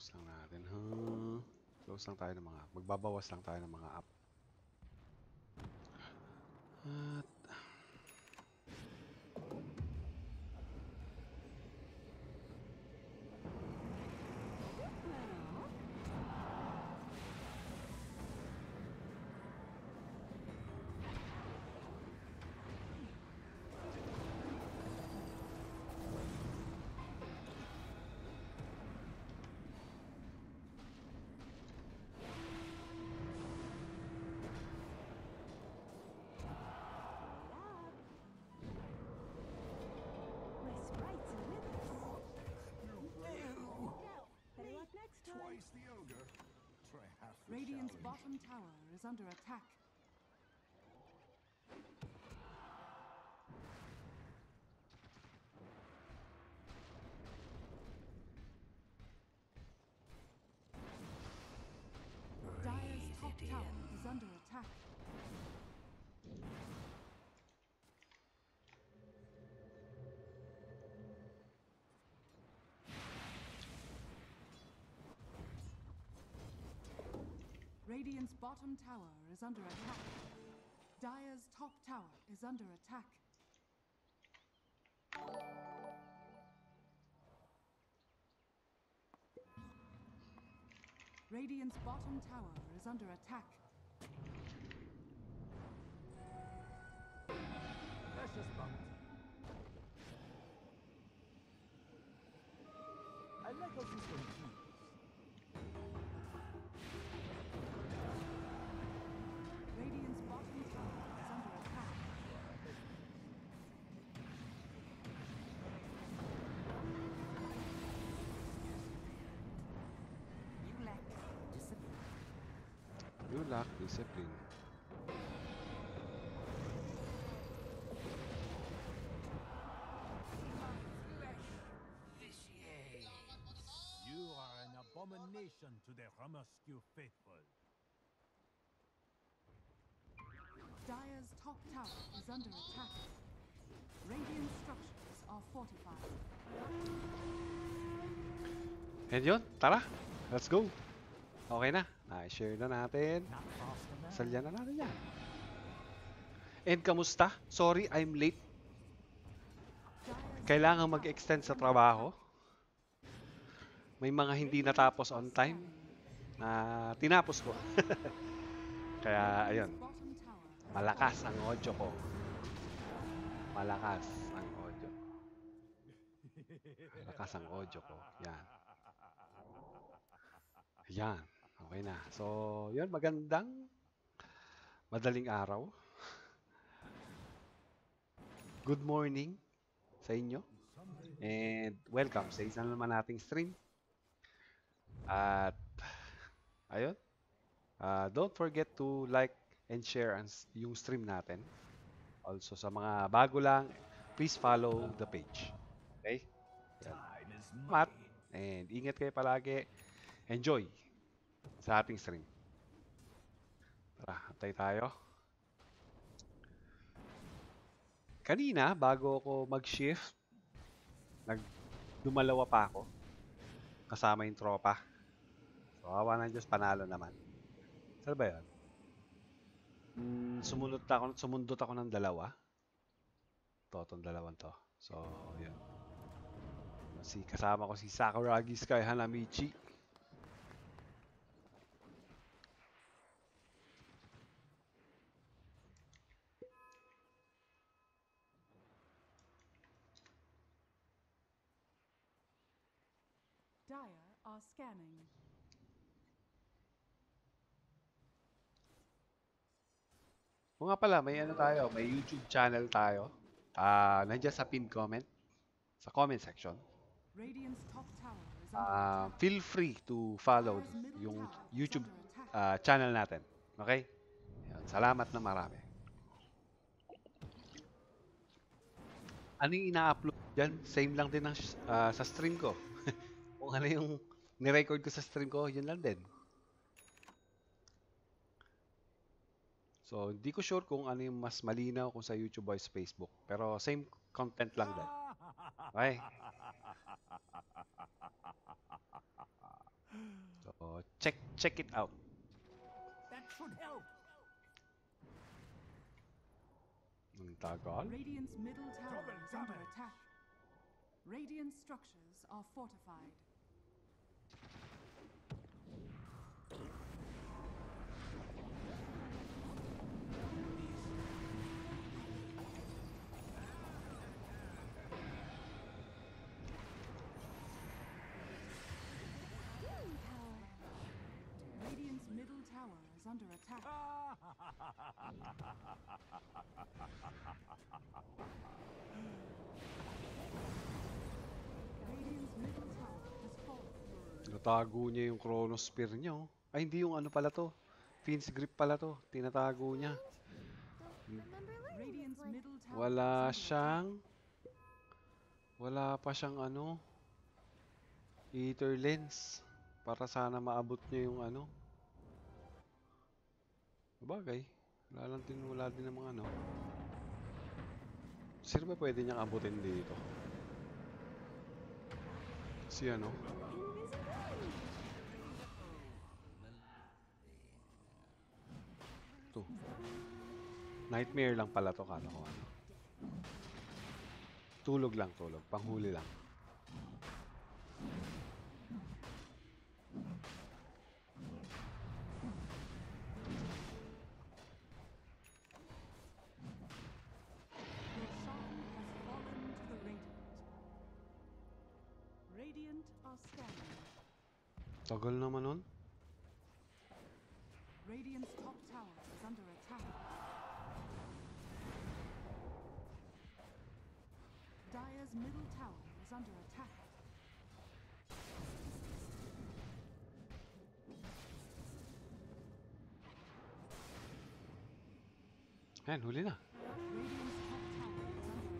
Close lang natin. Close lang tayo ng mga... Magbabawas lang tayo ng mga app. At... Radiant's bottom tower is under attack. Dire's top tower is under attack. Radiant's bottom tower is under attack. Dire's top tower is under attack. Radiant's bottom tower is under attack. Precious bounty. I like how this one feels. Radiant's bottom tower is under attack. You lack discipline. You lack discipline. You are an abomination to the Ramaskew faithful. Dire's top tower is under attack. Radiant structures are fortified. And yun, tara. Let's go. Okay na. Na-share na natin. Not fast enough. Salya na natin yan. And kamusta? Sorry, I'm late. Dire's Kailangan top mag-extend sa tower is under trabaho. attack. May mga hindi natapos on time na tinapos ko. Kaya, ayun. Radiant's bottom tower is Malakas ang audio ko. Malakas ang audio. Malakas ang audio ko. Yan. Yan. Okay na. So, yun. Magandang madaling araw. Good morning sa inyo. And welcome sa isa naman nating stream. At, ayun. Don't forget to like and share yung stream natin. Also, sa mga bago lang, please follow the page. Okay? Yan. Time is Mat. money. And ingat kayo palagi. Enjoy sa ating stream. Tara, antay tayo. Kanina, bago ako mag-shift, dumalawa pa ako. Kasama yung tropa. So, awa ng Diyos, panalo naman. Saan ba yun? Sumundot ako ng dalawa. Itong dalawang to. So, yun. Kasama ko si Sakuragi Sky Hanamichi. Dire are scanning. O nga pala, may ano tayo, may YouTube channel tayo. Nandiyan sa pinned comment, sa comment section. Radiant's top tower is under attack. Feel free to follow yung YouTube channel natin. Okay? Yan, salamat na marami. Ano yung ina-upload dyan? Same lang din sa stream ko. Kung ano yung ni-record ko sa stream ko, yun lang din. So, hindi ko sure kung ano yung mas malinaw kung sa YouTube o sa Facebook. Pero same content lang din. Okay? Check it out. That should help. Ang tagal. Radiant's middle tower Trouble is under coming. attack. Radiant structures are fortified. Radiant's middle tower is under attack. Radiant's middle tower has fallen. Tinatago niya yung Chronosphere niya, oh. Ay, hindi yung ano pala to. Fiend's Grip pala to. Tinatago niya. Radiant's middle tower Wala is under siyang... Wala pa siyang ano... Ether Lens. Para sana maabot niya yung ano. Bagay. Wala din ng mga ano. Sino ba pwede niyang abutin dito? Si ano? To. Nightmare lang pala to, kala ko ano. Tulog lang, tulog. Panghuli lang. Your song has fallen to the Radiant. Radiant are scanning. Tagal naman nun. Radiant's top tower is under attack. Dire's middle tower is under attack. Ayan, huli na. Radiant's top tower is under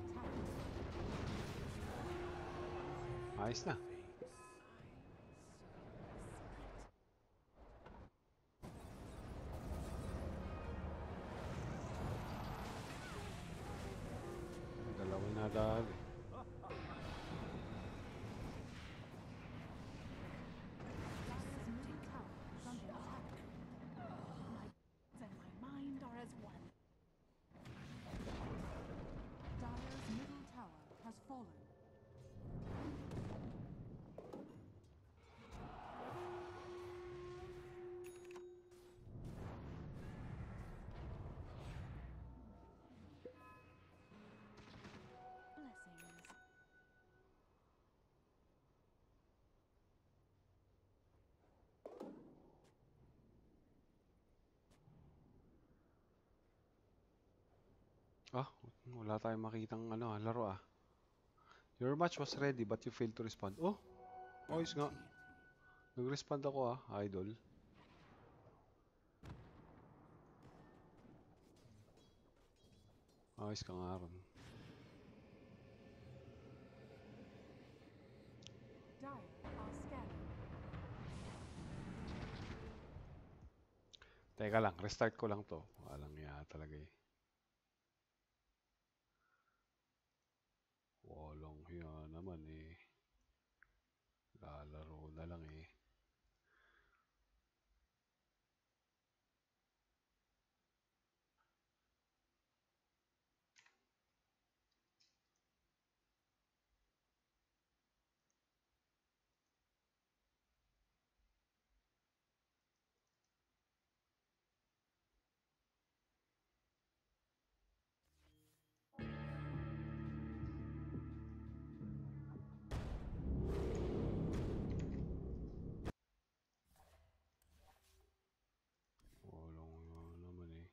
attack. Ayos na. Dalawa na dali. Dire's middle tower is under attack. And my mind are as one. Dire's middle tower has fallen. Blessings. Ah, wala tayong makitang ano, laro ah. Your match was ready but you failed to respond. Oh, ayos nga. Nag-respond ako ah, idol. Ayos ka nga ron. Dire are scanning. Teka lang, restart ko lang to. Walang ya talaga eh. Walang hiya naman eh. Lalaro na lang eh. Walang hiya naman eh.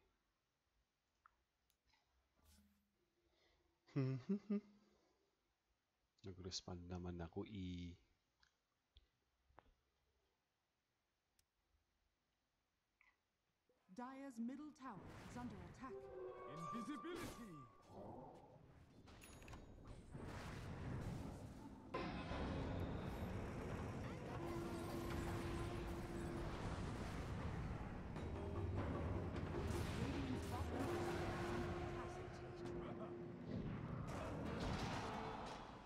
Nag-respond naman ako eh. Dire's middle tower is under attack. Invisibility. Radiant's bottom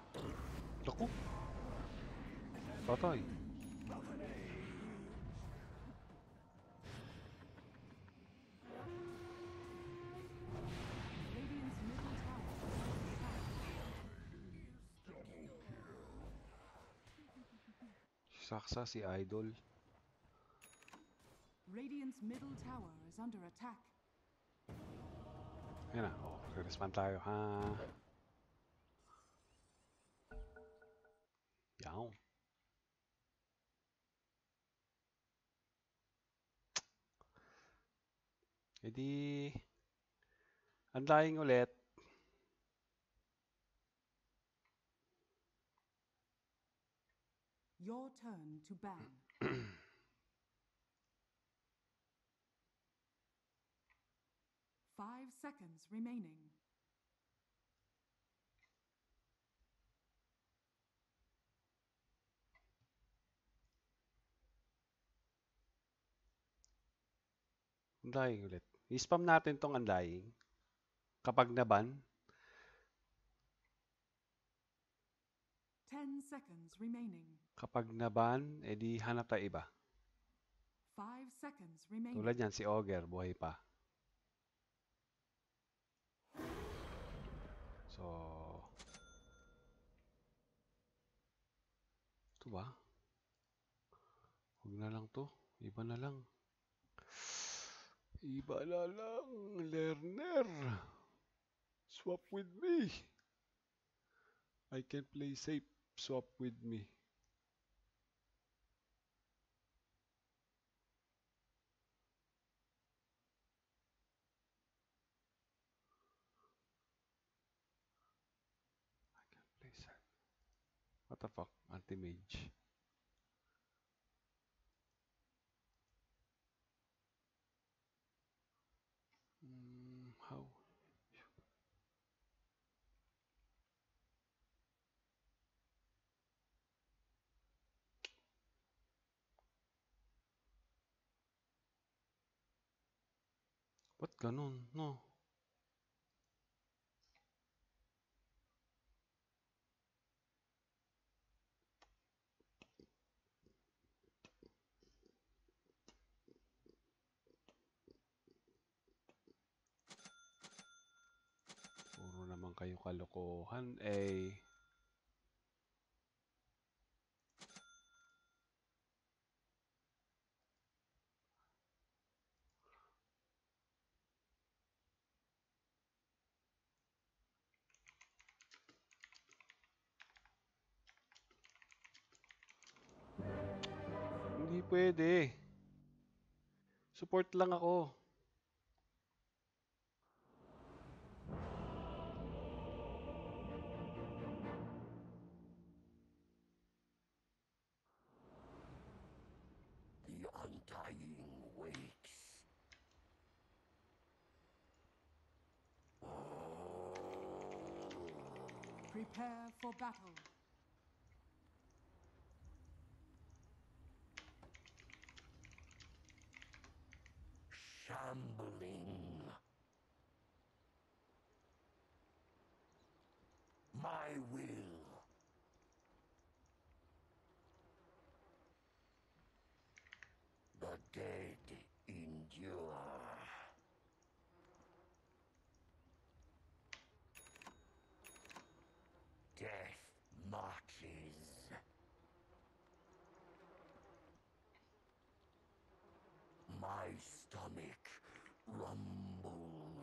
tower is under attack. Naku. Patay. Saksa si Idol. Radiant's middle tower is under attack. Ayan na. Oh, re-respawn tayo, ha? Yaw. E di... Undying ulit. Your turn to ban. 5 seconds remaining. Undying ulit. I-spam natin tong undying. Kapag naban, 10 seconds remaining. kapag naban, edi hanap tayo iba. 5 seconds remaining. Tulad yan, si Ogre, buhay pa. So... Ito ba? Huwag na lang to. Iba na lang. Iba na lang. Learner. Swap with me. I can play safe. Swap with me. I can play safe. What the fuck? Anti-mage. How? Ba't ganun? No. Puro naman kayo kalokohan eh. Hindi pwede. Support lang ako. The undying waits. Prepare for battle. Shambling. My will. The dead endure. Death marches. My stomach rumbles.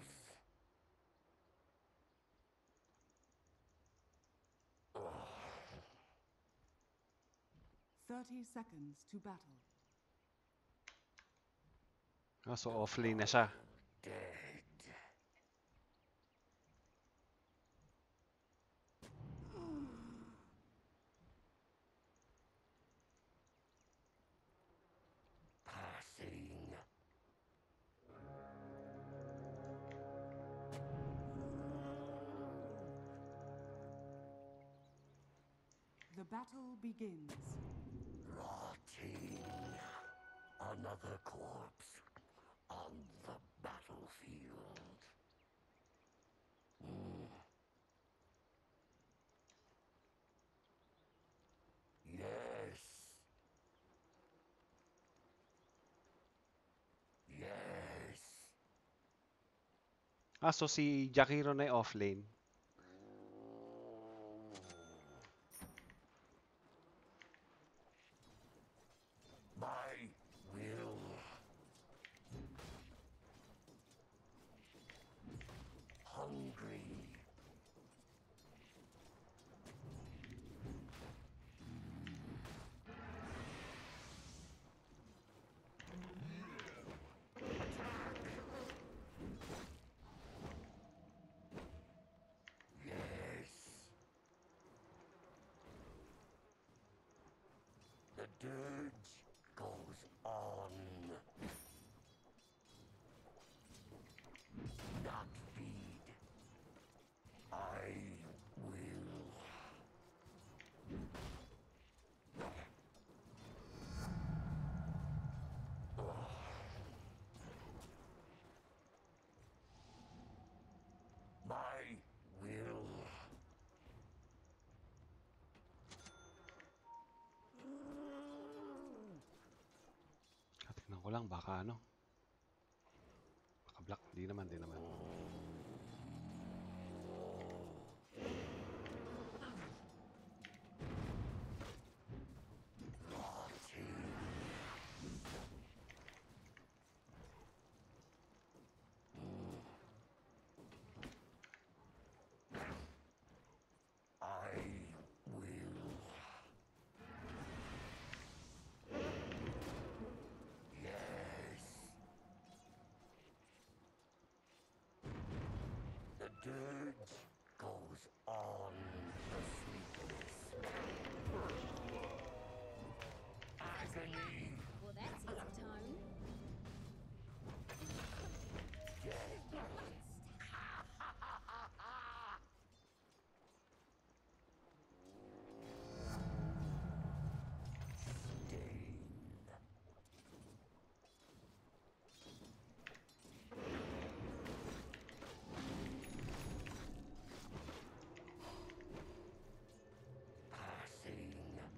30 seconds to battle. Ah, so offlane na siya. Dead. Passing. The battle begins. Rotting. Another corpse on the battlefield. Yes. Yes. Ah, so si Jakiro na yung offlane. dirge goes on. Not feed. I will. My will. Tingnan ko lang, baka ano. Baka black. Di naman, di naman. I will. Yes. The dirge goes on. The sleepless. Agony. Well, that's his tone. Passing.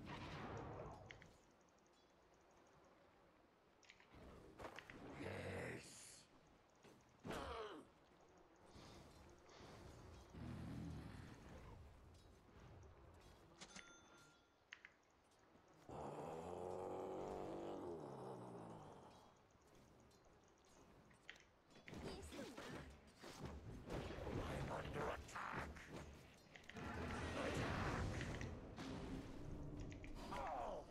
Yes. I'm under attack. Oh!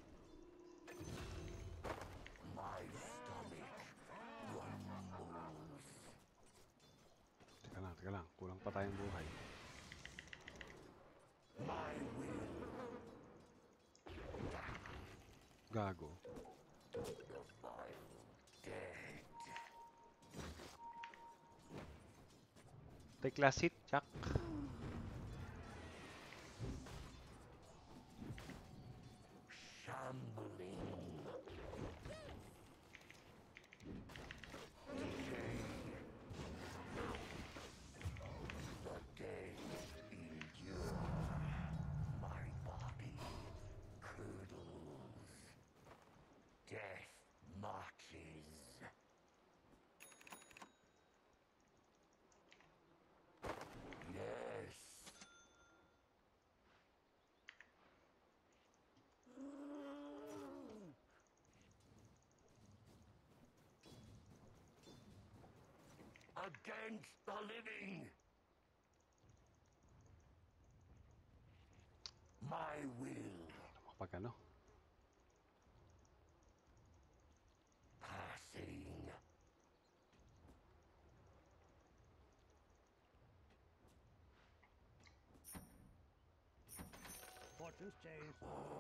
My stomach rumbles. Teka lang. Kulang pa tayong buhay. My will. Gago. The vile dead. Take last hit, Jack. Shambling. The dead endure. My body curdles. Death marches. Yes. Against the living. My will. Kapag ano. Passing. Fortune's change.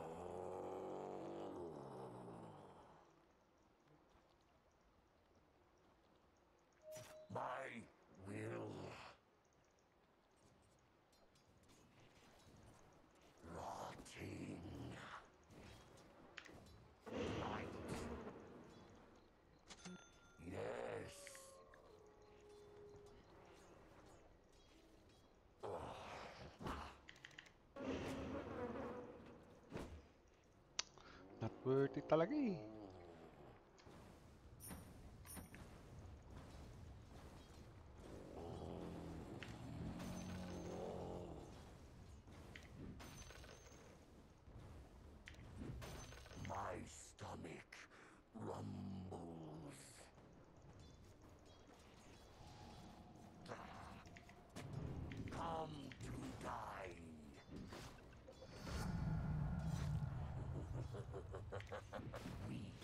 My will. Rotting. Light. Yes. Not worth it talaga eh. My stomach rumbles. Come to die. We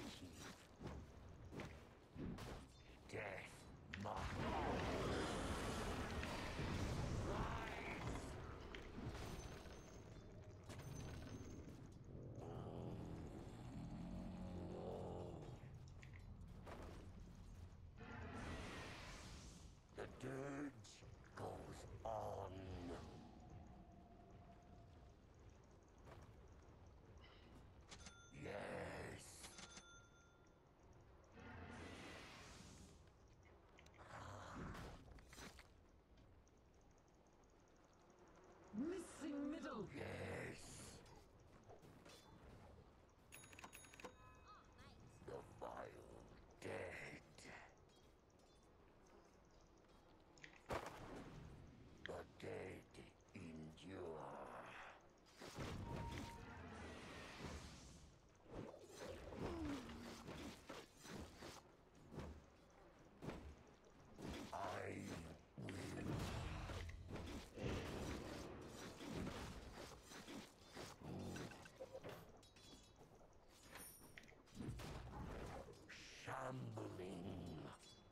Shambling.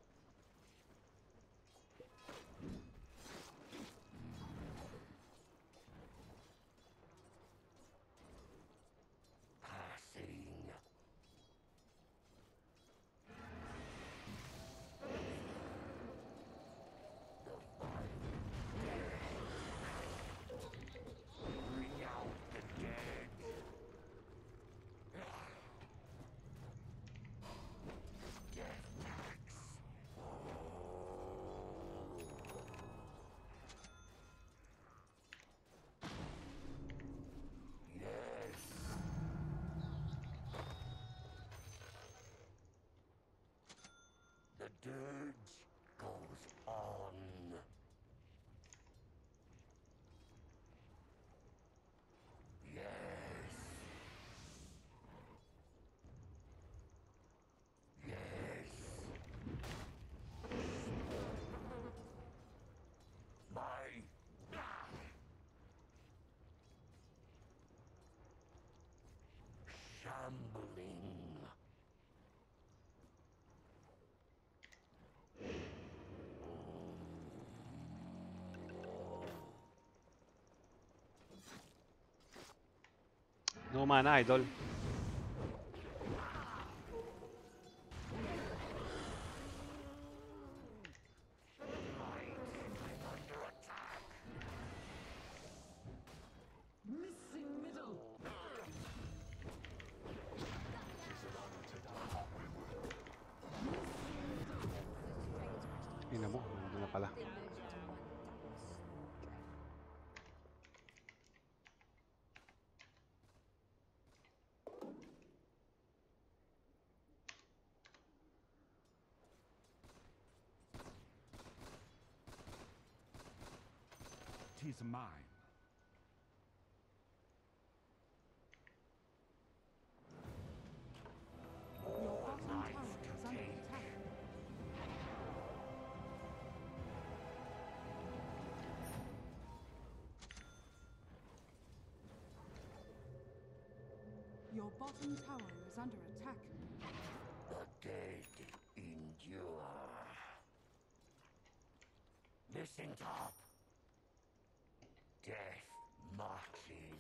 Passing. Bring out the dead. Death tax. Yes. The dirge goes on. Yes. Yes. My. Shambling. No mana, idol. Right. I'm under attack. Missing middle. Ina mo, nandun na pala. Tis mine. Your bottom tower is under attack. Your bottom tower is under attack. The dead endure. Listen top. Death marches.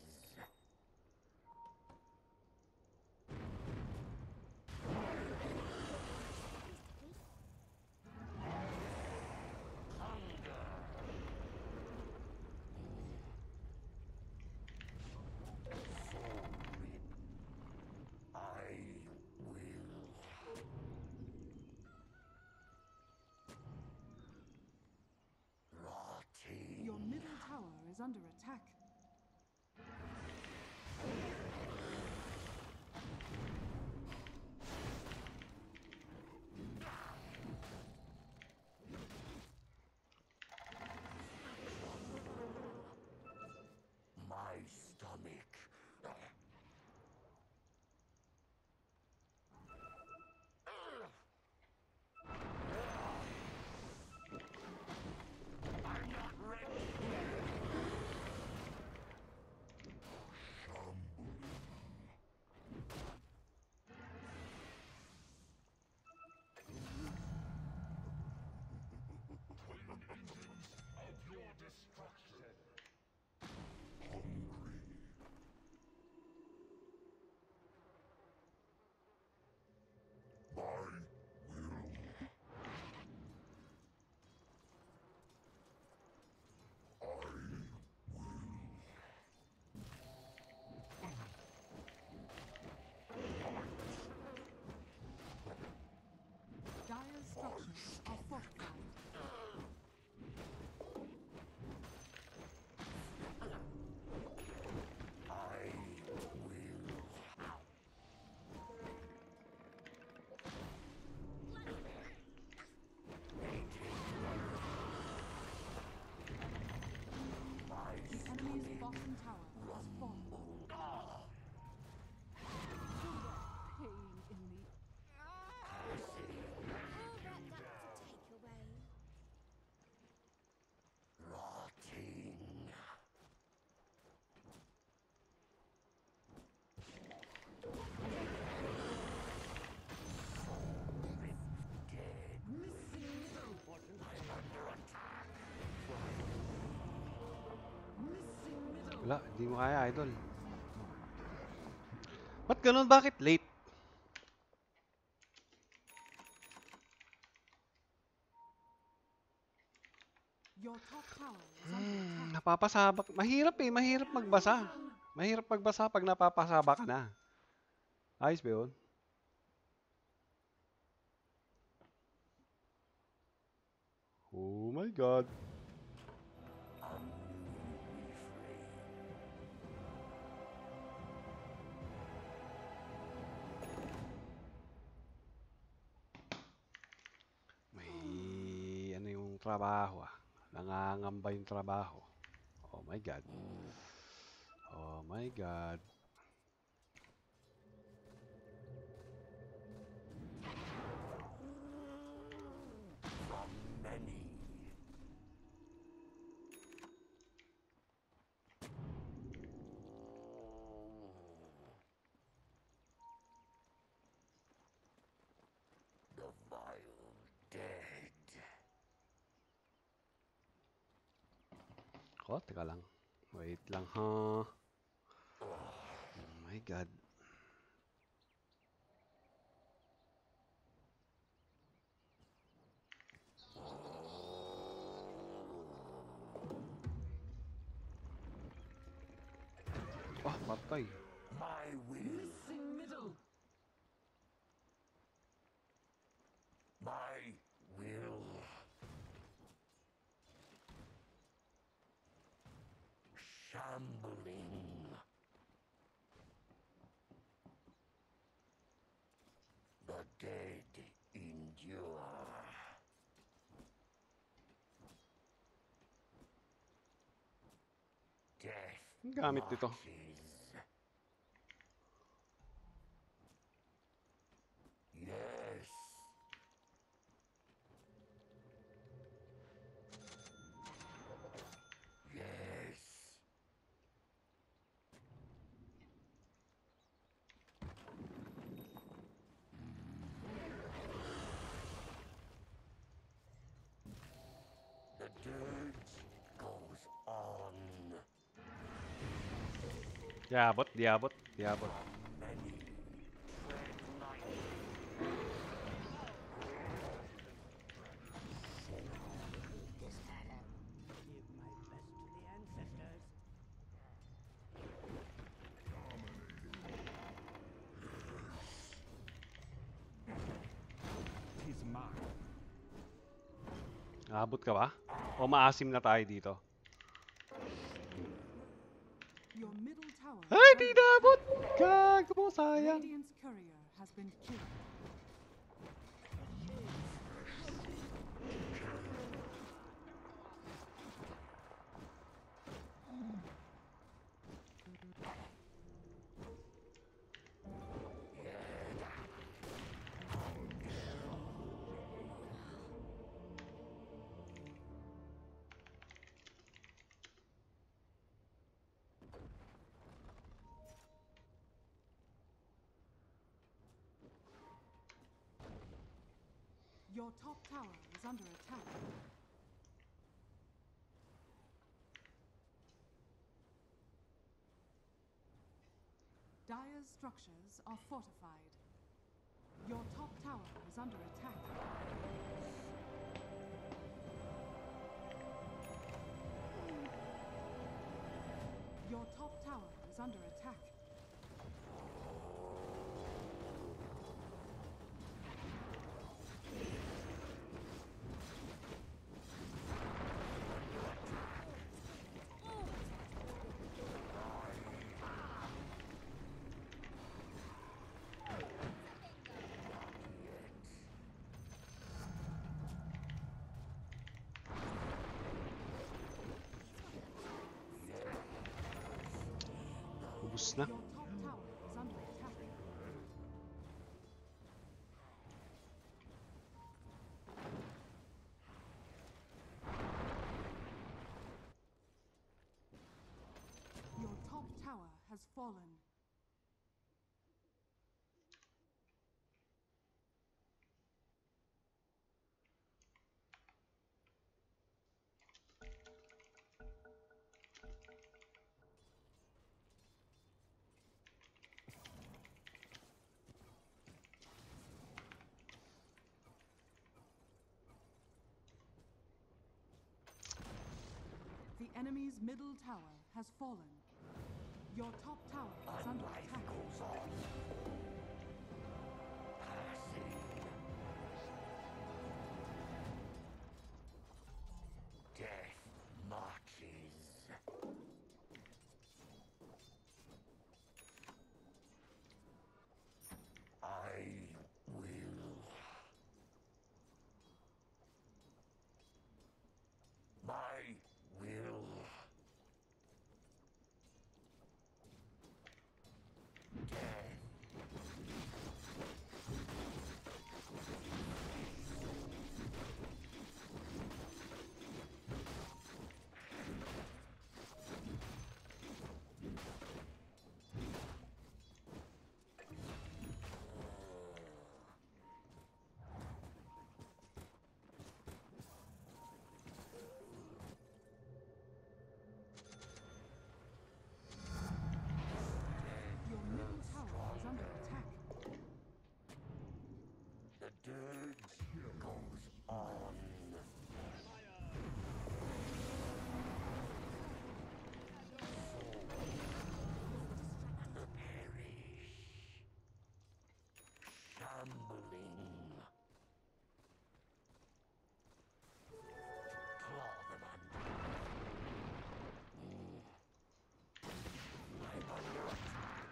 Hunger. Soul rip. I will. Rotting. Your middle tower is under attack. My stomach. I'm not ready. Dire's structures are fortified. I will. My The enemy's bottom tower has fallen. Pain in the rotting. Soul rip. Wala, hindi mo kaya, idol. Ba't ganun? Bakit late? Your top tower is under attack. Napapasabak. Mahirap eh, mahirap magbasa. Mahirap magbasa pag napapasabak ka na. Ayos ba yun? Oh my God. May ano yung trabaho ah. Nangangamba yung trabaho. Oh my God. Oh my God. Many. The vile dead. Oh, teka lang. Wait lang ha. Oh my God. Oh, patay. My will. Missing middle. My will. Shambling. The dead endure. Death Ang gamit nito. marches. Yes. Yes. The dirge goes on. Diabot, diabot, diabot. Many tread lightly. Give my best to the ancestors. Tis mine. Abot ka ba? O maasim na tayo dito? Your middle tower is Ay, di under naabot! attack. Gago mo, sayang. Radiant's courier has been killed. Your top tower is under attack. Dire's structures are fortified. Your top tower is under attack. Your top tower is under attack. Ubus na. Your top tower is under attack. Your top tower has fallen. enemy's middle tower has fallen. Your top tower is under Life attack. goes on. Passing. Death marches. I will. My will. Death. Your middle tower is under attack. The dirge goes on. Perish. Shambling. Claw them under. I'm under attack.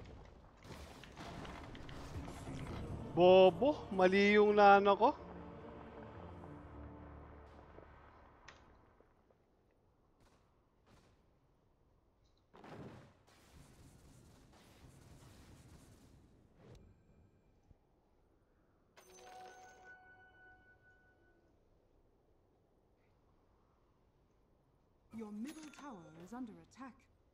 Bobo, mali yung nano ko. Your middle tower is under attack.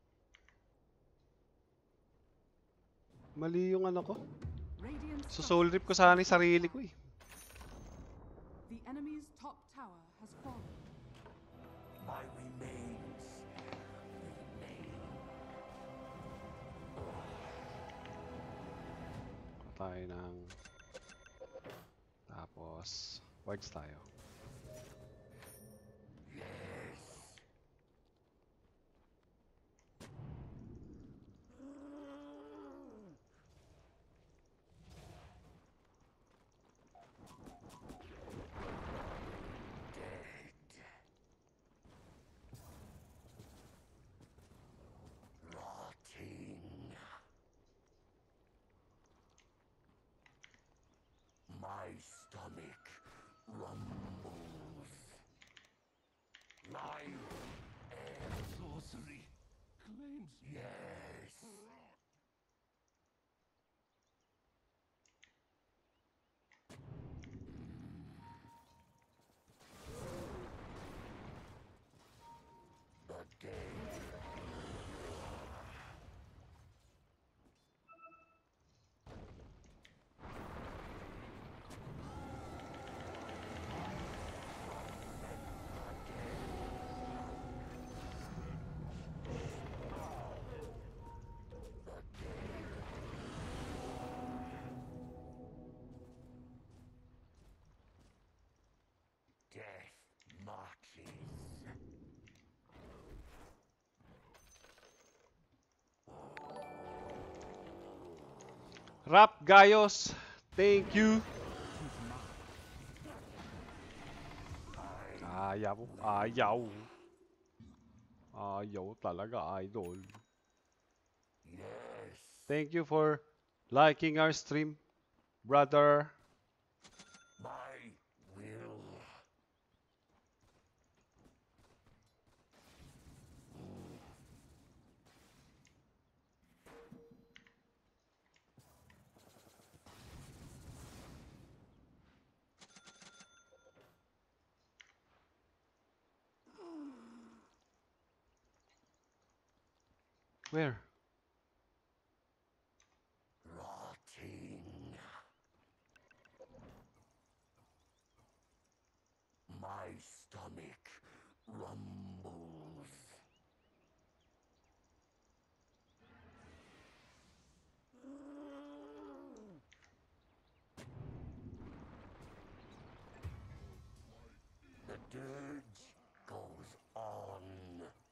Mali yung ano ko. Radiant So soul rip ko sana yung sarili ko eh. The enemy's top tower has fallen. My remains remain. Tayo ng... Tapos... Wards tayo. Yes. Dead. Rotting. My stomach rumbles. Life and Sorcery claims yes. The dead. Death marches. Rap Gayos, thank you. Ayaw, ayaw. Ayaw talaga, idol. Yes. Thank you for liking our stream, brother. My will. Where? Rotting. My stomach rumbles. The dirge goes on.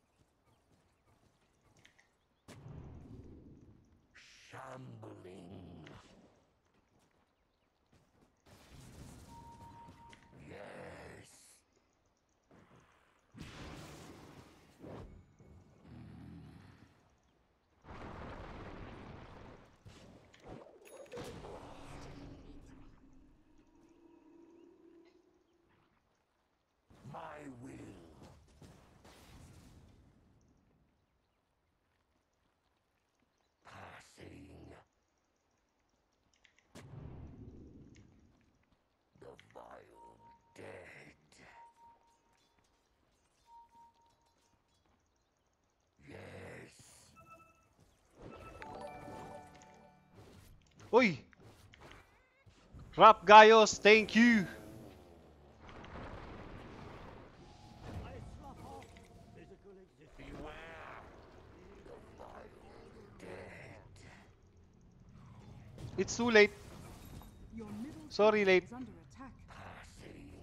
Uy! Rap Gaios, thank you! I slough off physical existence. Beware the vile dead. It's too late. Your middle Sorry, tower late. is under attack. Passing.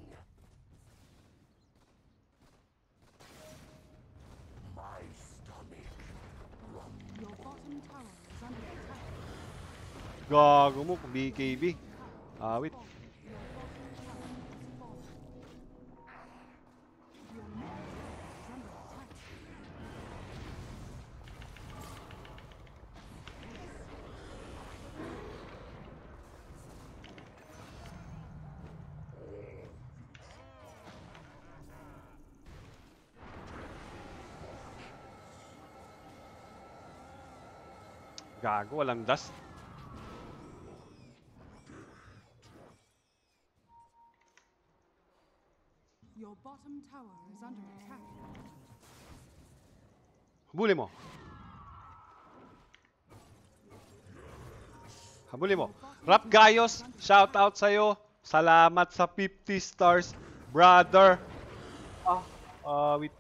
My stomach rumbles. Your bottom tower is under attack. Gago mo, BKB. Awit. Your bottom tower has fallen. Your middle tower is under attack. Gago, walang dust. Your bottom tower is under attack. Habulin mo. Habulin mo. Rap Gaios, shout out sa'yo. Salamat sa 50 stars, brother. Wait.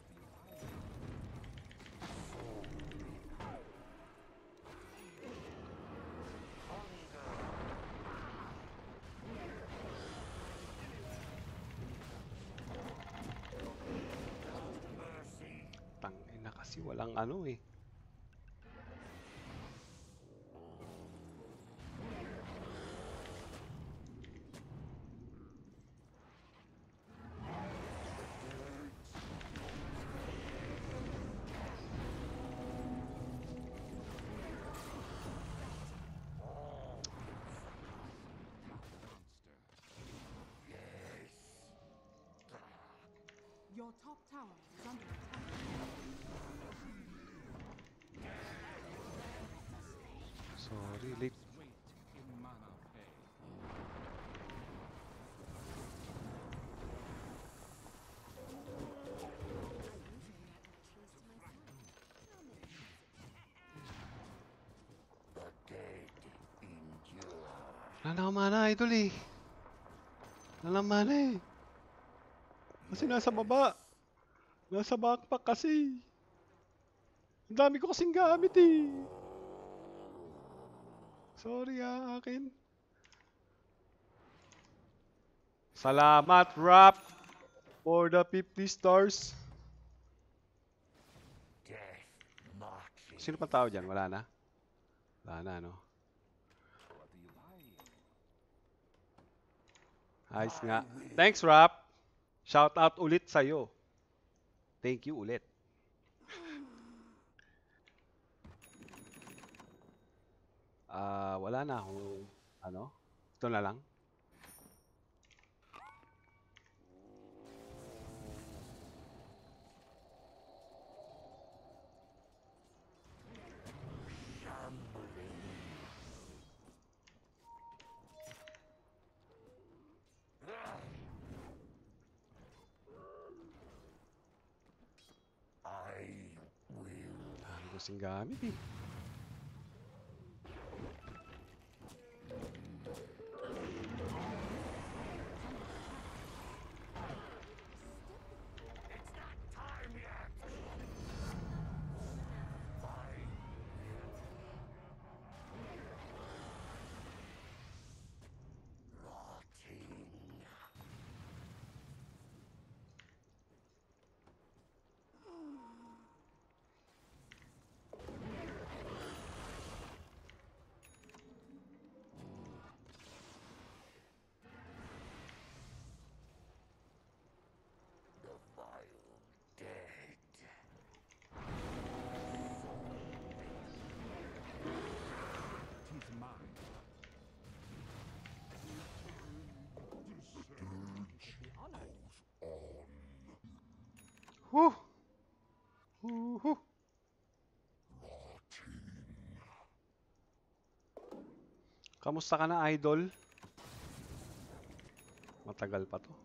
Tangina kasi walang ano eh. Your top tower is under attack. Sorry, late. The dead endure. Wala na akong mana, idol eh. Wala na mana eh. Kasi nasa baba. Nasa backpack kasi. Ang dami ko kasing gamit eh. Sorry akin. Salamat, Rap, for the 50 stars. Death marching. Sino pa tao dyan? Wala na? Wala na, no? Ayos nga. Thanks, Rap. Shout out ulit sa'yo. Thank you ulit. Wala na akong ano. Ito na lang. I will. Dami ko kasing gamit eh. It's not time yet. I rotting. The vile dead. Tis mine. Whew. Whew. Kamusta ka na, idol? Matagal pa to.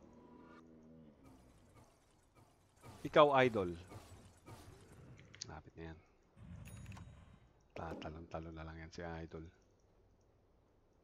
Ikaw, idol. Lapit na yan. Tatalon-talon na lang yan si idol.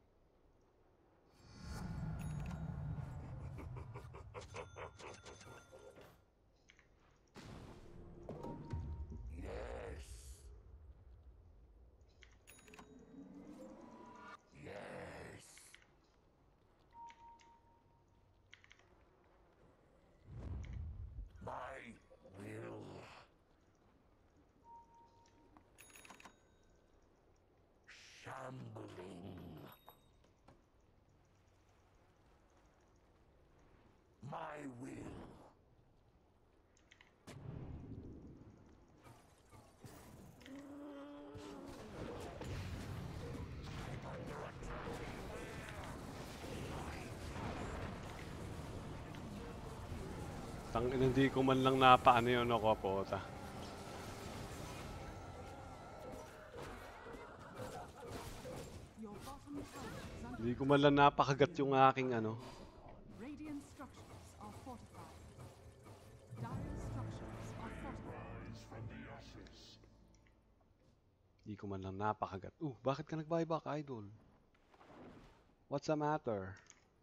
I will. Hindi ko man lang napaano yun ako, pota. Your bottom tower is under Hindi ko man lang napakagat yung aking ano. Radiant structures are fortified. Dire structures are fortified. Hindi ko man lang napakagat. Bakit ka nag-buyback, idol? What's the matter?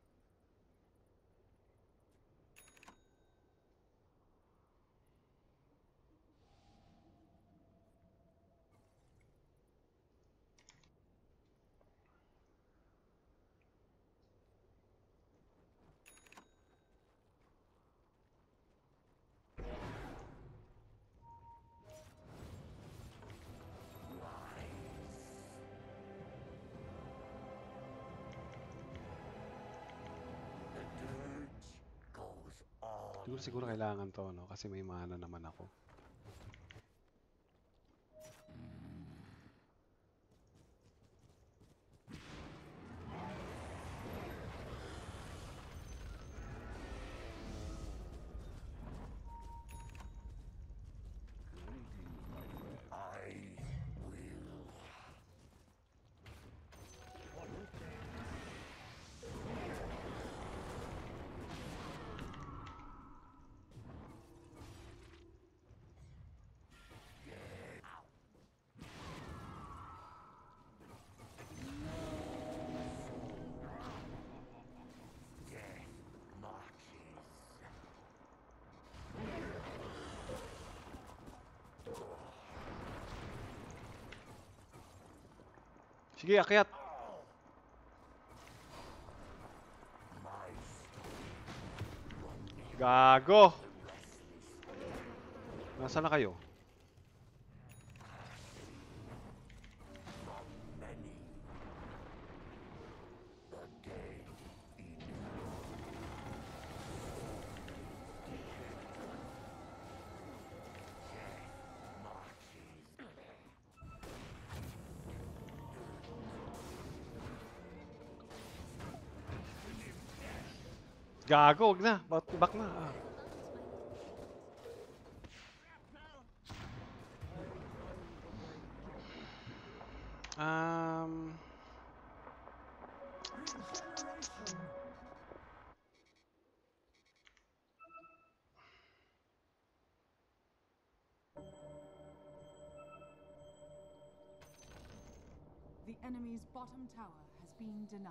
The dirge goes on. Siguro kailangan to, no? Kasi may mana naman ako. I will. Death marches. Sige, akyat! My Gago! Nasaan na kayo? many. The dead Gago, wag na. Back na. Um... The enemy's bottom tower has been denied.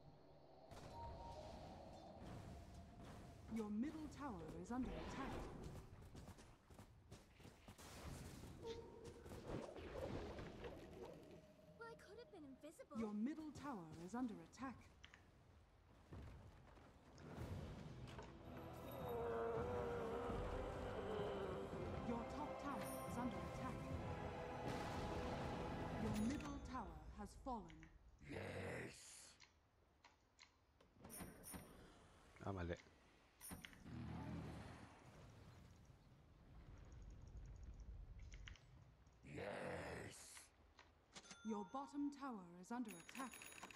Your middle tower is under attack. Well, I could have been invisible. Your middle tower is under attack. Your top tower is under attack. Your middle tower has fallen. Yes. Mali. Yes. Your bottom tower is under attack.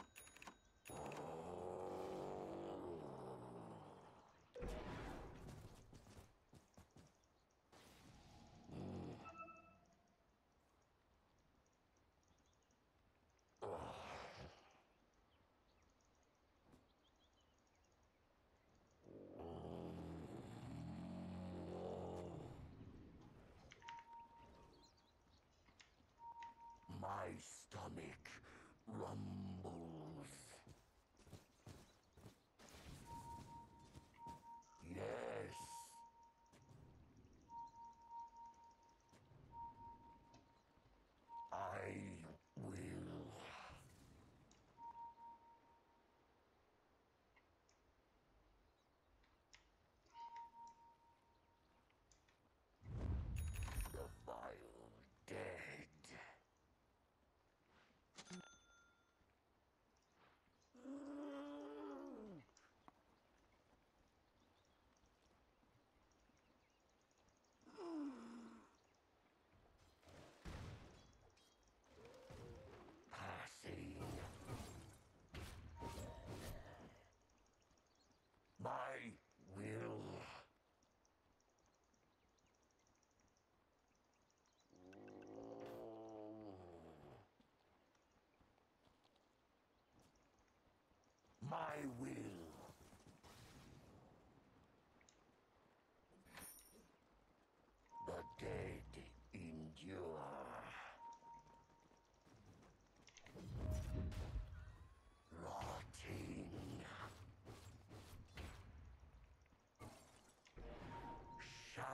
My stomach rumbles. Yes. I will. The vile dead.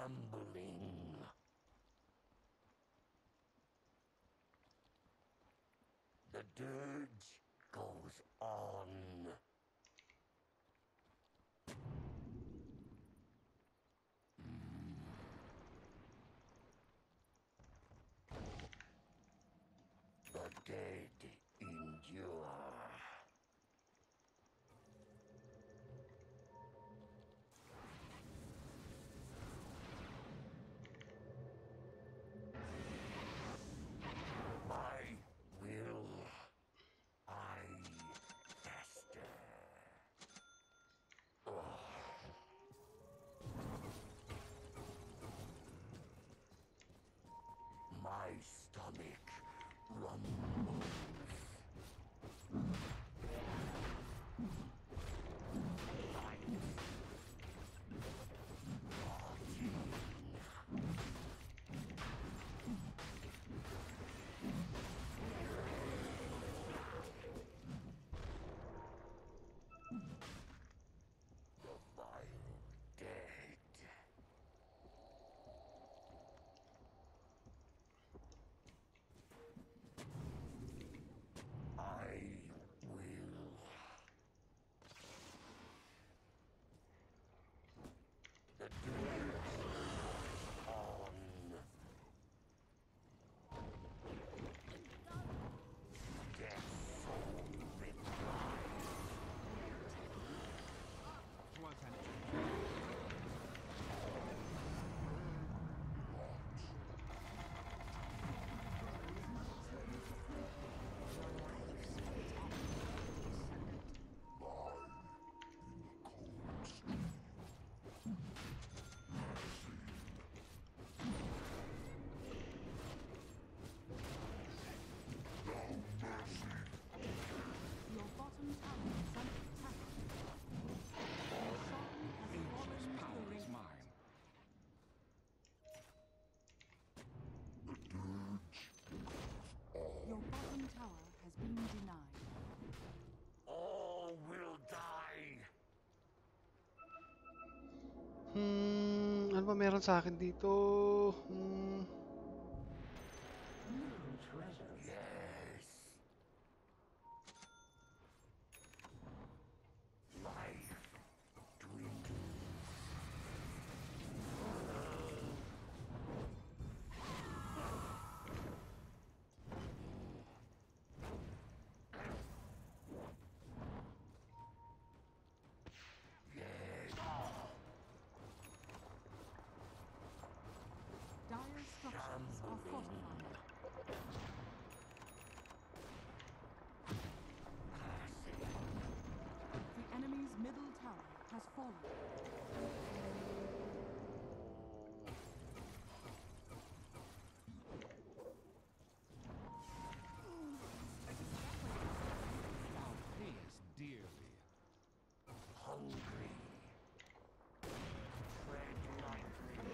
trembling. The dirge goes on. The dead endure. My will, I faster. My stomach rumbles. The vile dead. I will. The dirge goes on. Death soul replies. Your bottom tower is under attack. Sovereign has fallen to the ring. Your bottom tower has been denied. All will die. Ano ba meron sa akin dito? Yes. Life dwindles. Yes. Dire structures are fortified. The enemy's middle tower has fallen. Hungry. Tread lightly.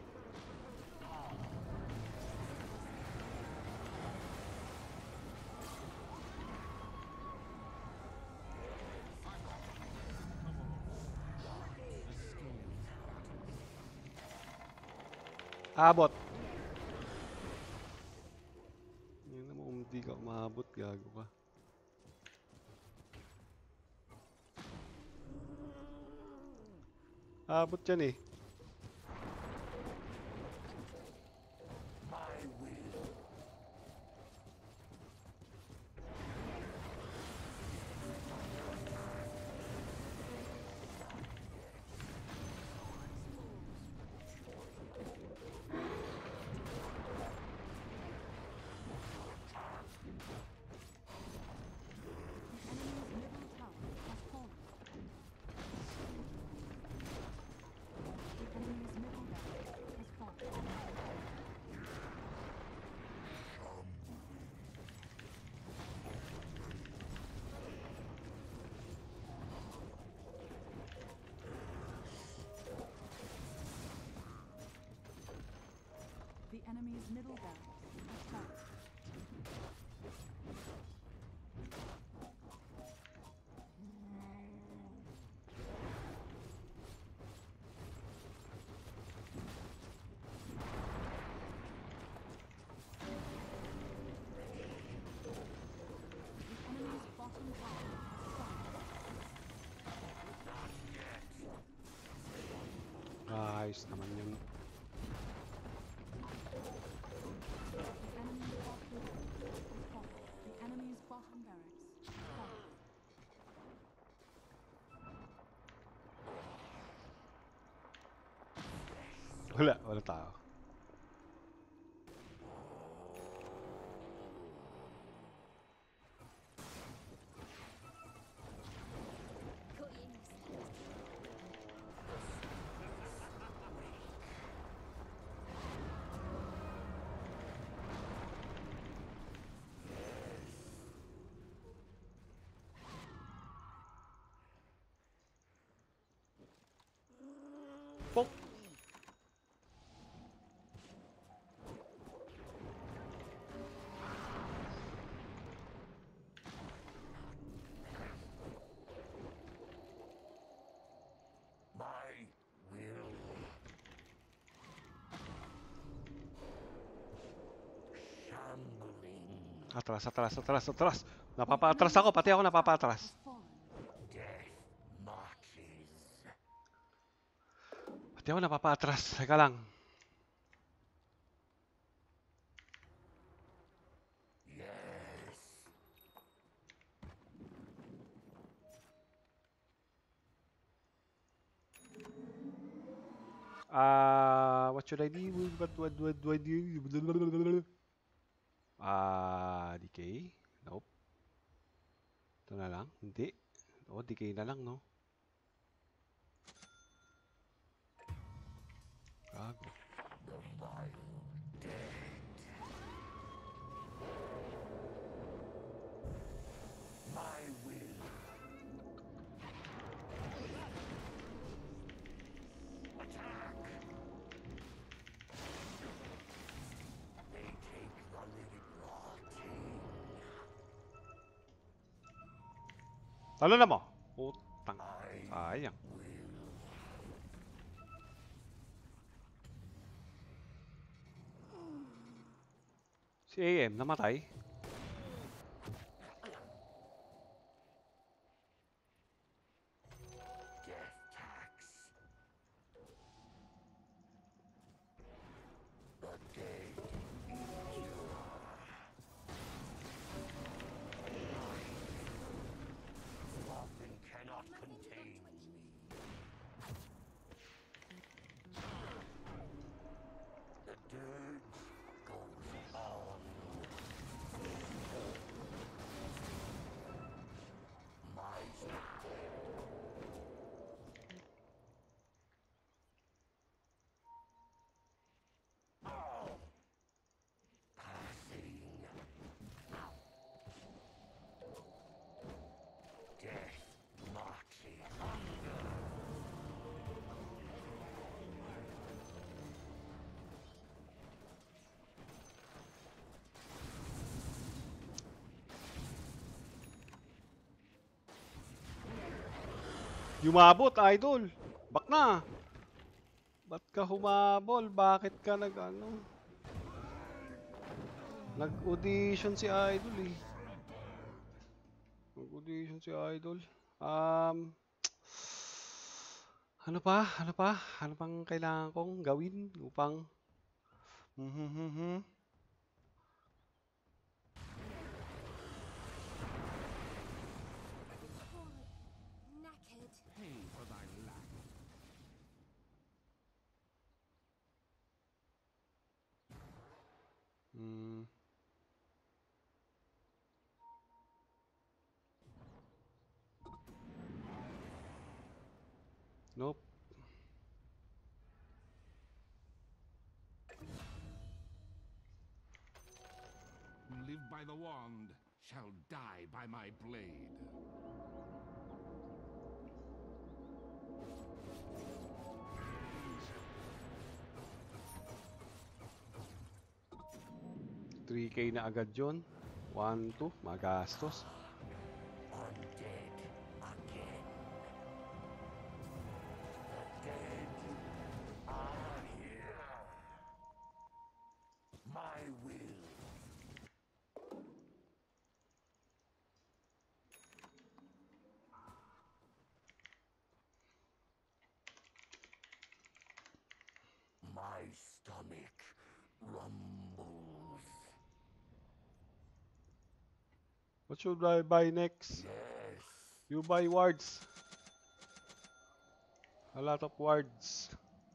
Abot. Yun naman, kung hindi ka umabot, gago ka. Abot yan eh. My will. The enemy's middle tower has fallen. The enemy's middle barracks has fallen. The enemy's middle barracks has fallen. Ayos naman yun. The enemy's bottom barracks is fallen. Wala tao. Pok! My will. Shambling. Atras. Napapa-atras ako, pati ako napapa-atras. Has fallen. Death marches. Pati ako napapa-atras. Teka lang. Yes. What should I do? What do I do? Decay? Nope. Ito na lang? Hindi. Oh, decay na lang, no? Gago. The vile dead. My will. Attack. They take the living rotting. Talo na mo! Putang. I Sayang. will. Si AM, namatay. Death tax. The dead endure. Nothing cannot contain me. The dirge goes on. My passing. Death marches. Yumabot, idol! Back na! Ba't ka humabol? Bakit ka nag-ano? Nag-audition si idol eh. Nag-audition si idol. Ano pa? Ano pang kailangan kong gawin upang... Knackered. Pay for thy lack. Nope. Who live by the wand shall die by my blade. 3K na agad yun. 1, 2, magastos. Undead again. The dead are here. My will. stomach rumbles. What should I buy next? Yes. You buy wards. A lot of wards.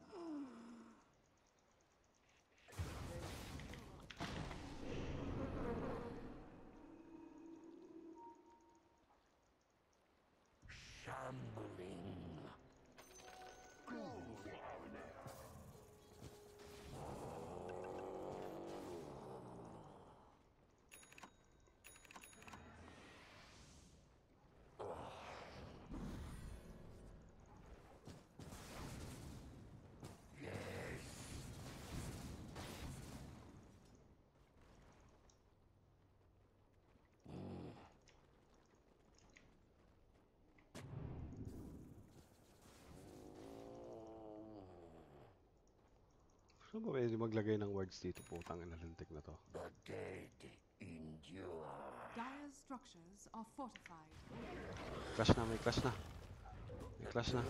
Shambling. Saan ba pwede maglagay ng wards dito? Putang ina, lintik na to. The dead endure. Dire's structures are fortified. Clash na, may clash na. May clash na.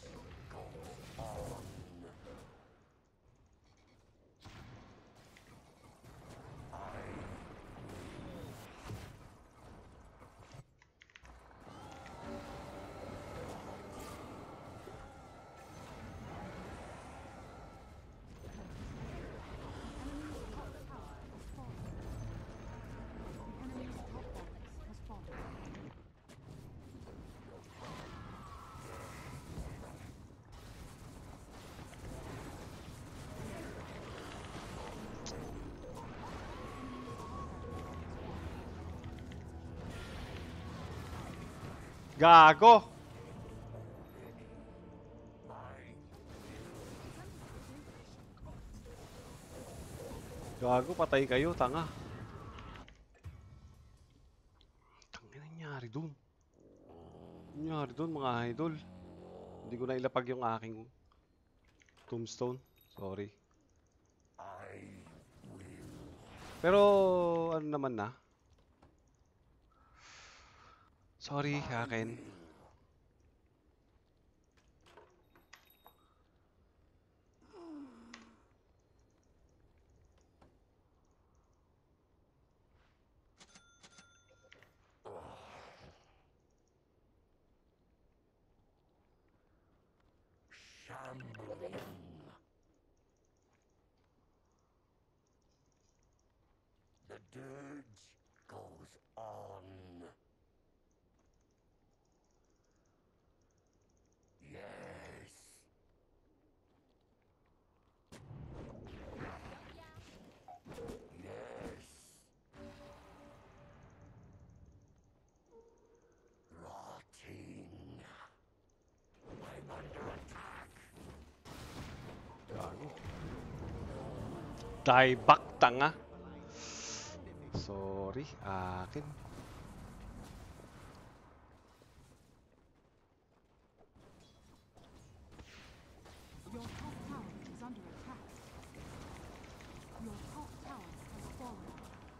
Enemy's top tower has fallen. The enemy's top barracks has fallen. Gago! Gago, patay kayo, tanga. Tangina nangyari dun. Nangyari dun, mga idol. Hindi ko na ilapag yung aking tombstone. Sorry. I will. Pero, ano naman na? Sorry, akin. Shambling. The dirge goes on. Yes. Yes. Rotting. I'm under attack. Gago. Dieback, tanga. Sorry, akin. Your top tower is under attack. Your top tower has fallen.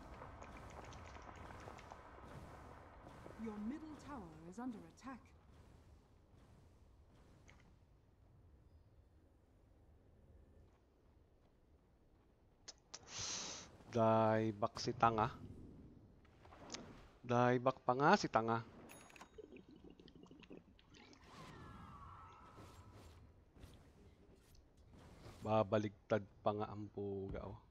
Your middle tower is under attack. Dieback si tanga. Dieback pa nga si tanga. Babaligtad pa nga ang puga, oh.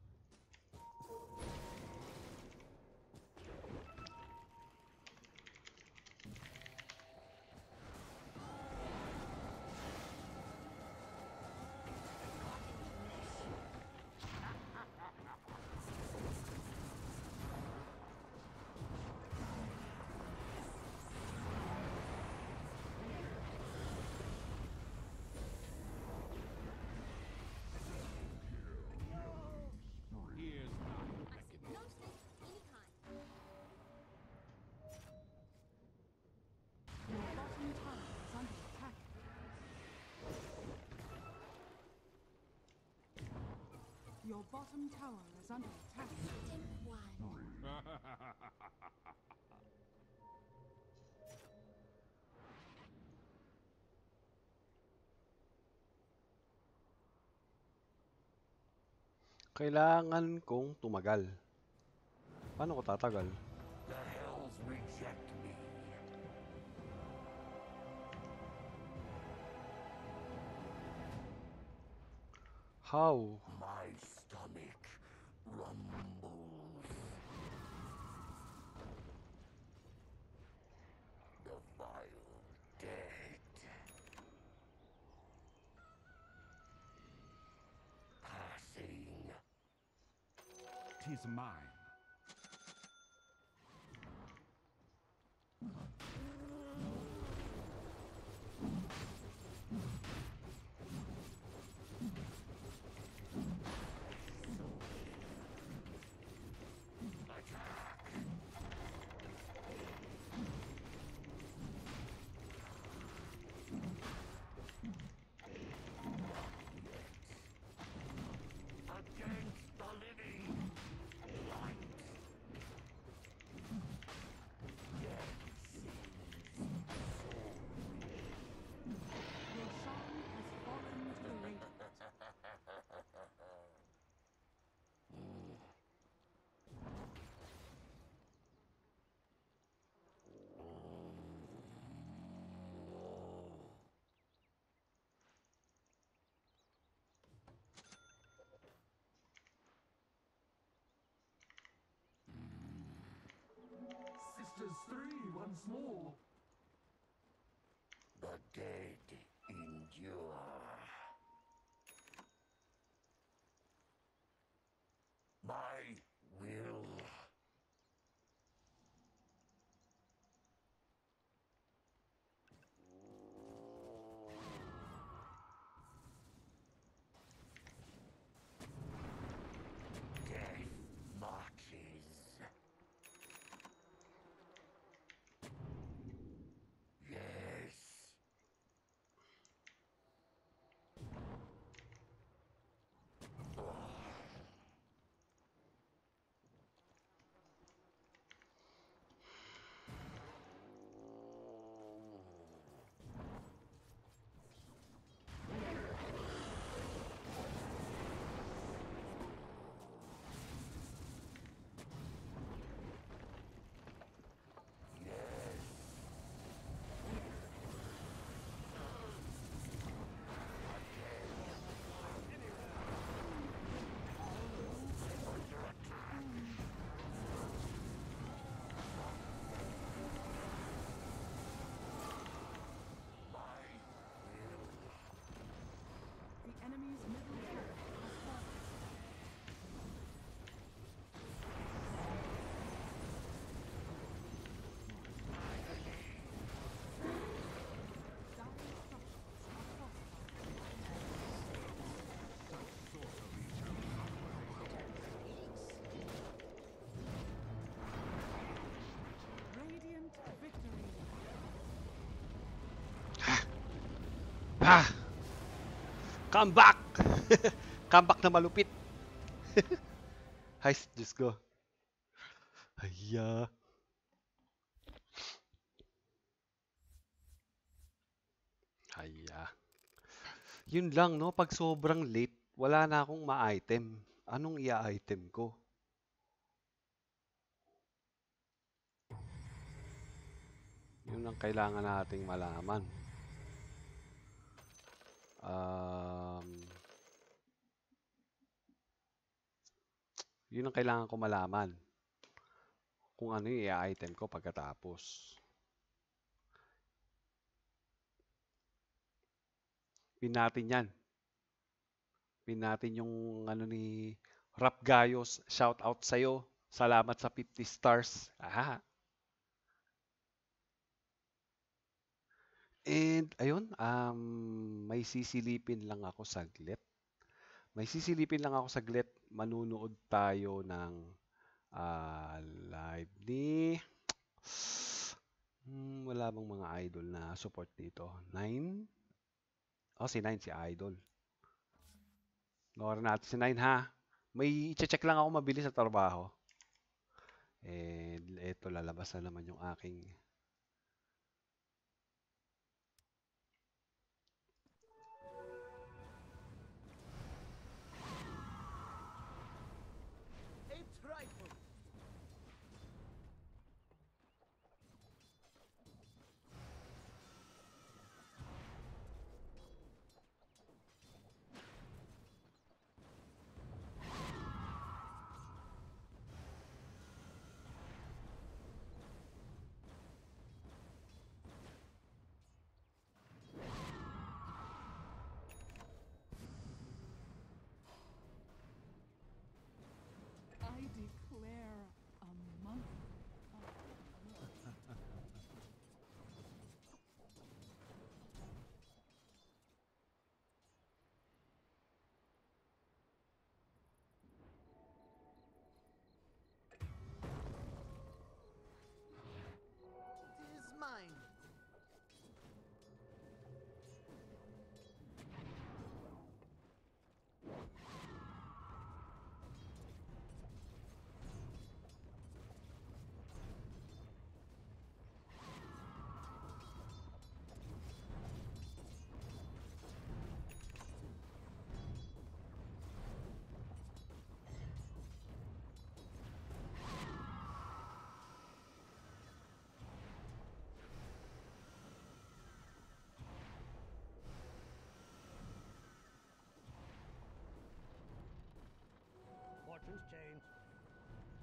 Here's my No sense any kind. Your bottom tower is under attack. Your bottom tower is under attack. Take one. Kailangan kong tumagal. Paano ko tatagal? The hells reject me. How? My stomach rumbles. The vile dead. Passing. 'Tis mine. Against the living. Light. Roshan has fallen to the Radiant. Sisters 3 once more. The dead endure. My will. Death marches. Yes. The enemy's middle tower has fallen. Dire structures are fortified. Radiant victory. Ah! Comeback! Comeback na malupit. Hay, Diyos ko. Haya. Haya. Yun lang, no? Pag sobrang late, wala na akong ma-item. Anong i-item ko? Yun ang kailangan nating malaman. Yun ang kailangan ko malaman. Kung ano yung i-item ko pagkatapos. Pin natin yan. Pin natin yung ano ni Rap Gayos. Shout out sa'yo. Salamat sa 50 stars. Aha. And ayun, may sisilipin lang ako saglit. Manunood tayo ng live ni wala bang mga idol na support dito? Nine? Oh, si Nine, si idol. Nora natin si Nine, ha. May i-check lang ako mabilis sa trabaho. And eto, lalabas na naman yung aking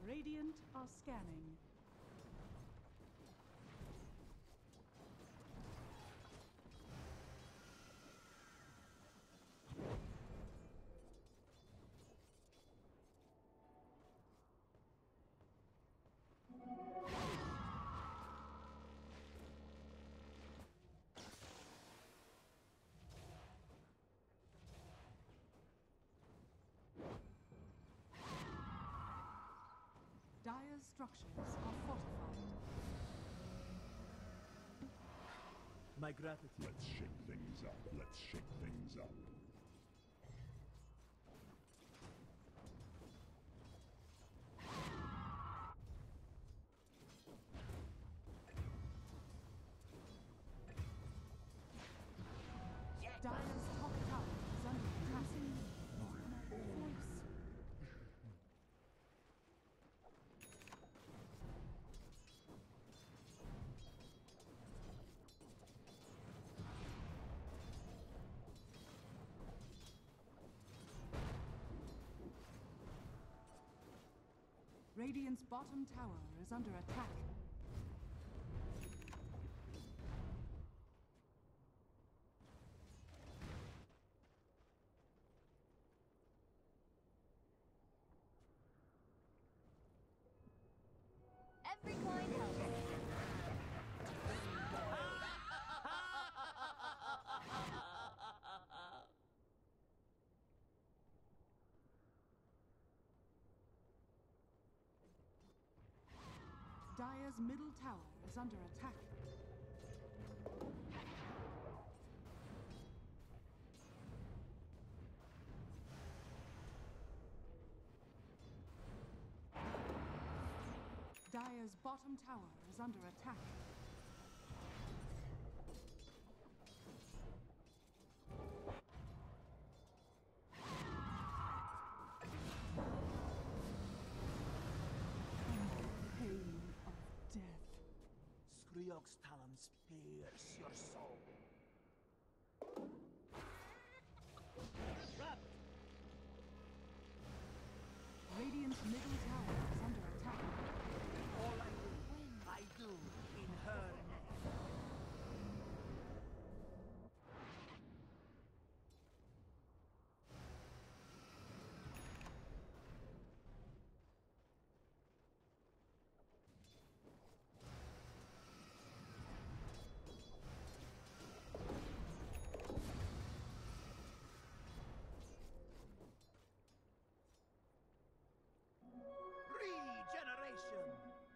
Radiant are scanning. Dire's structures are fortified. My gratitude. Let's shake things up. Let's shake things up. Dire's top tower is under attack. Voice. Radiant's bottom tower is under attack. Every coin helps. Dire's middle tower is under attack. Dire's bottom tower is under attack. Pain of death. Skriok's talons pierce your soul. Radiant's middle tower is under attack. All I do in her name. Regeneration!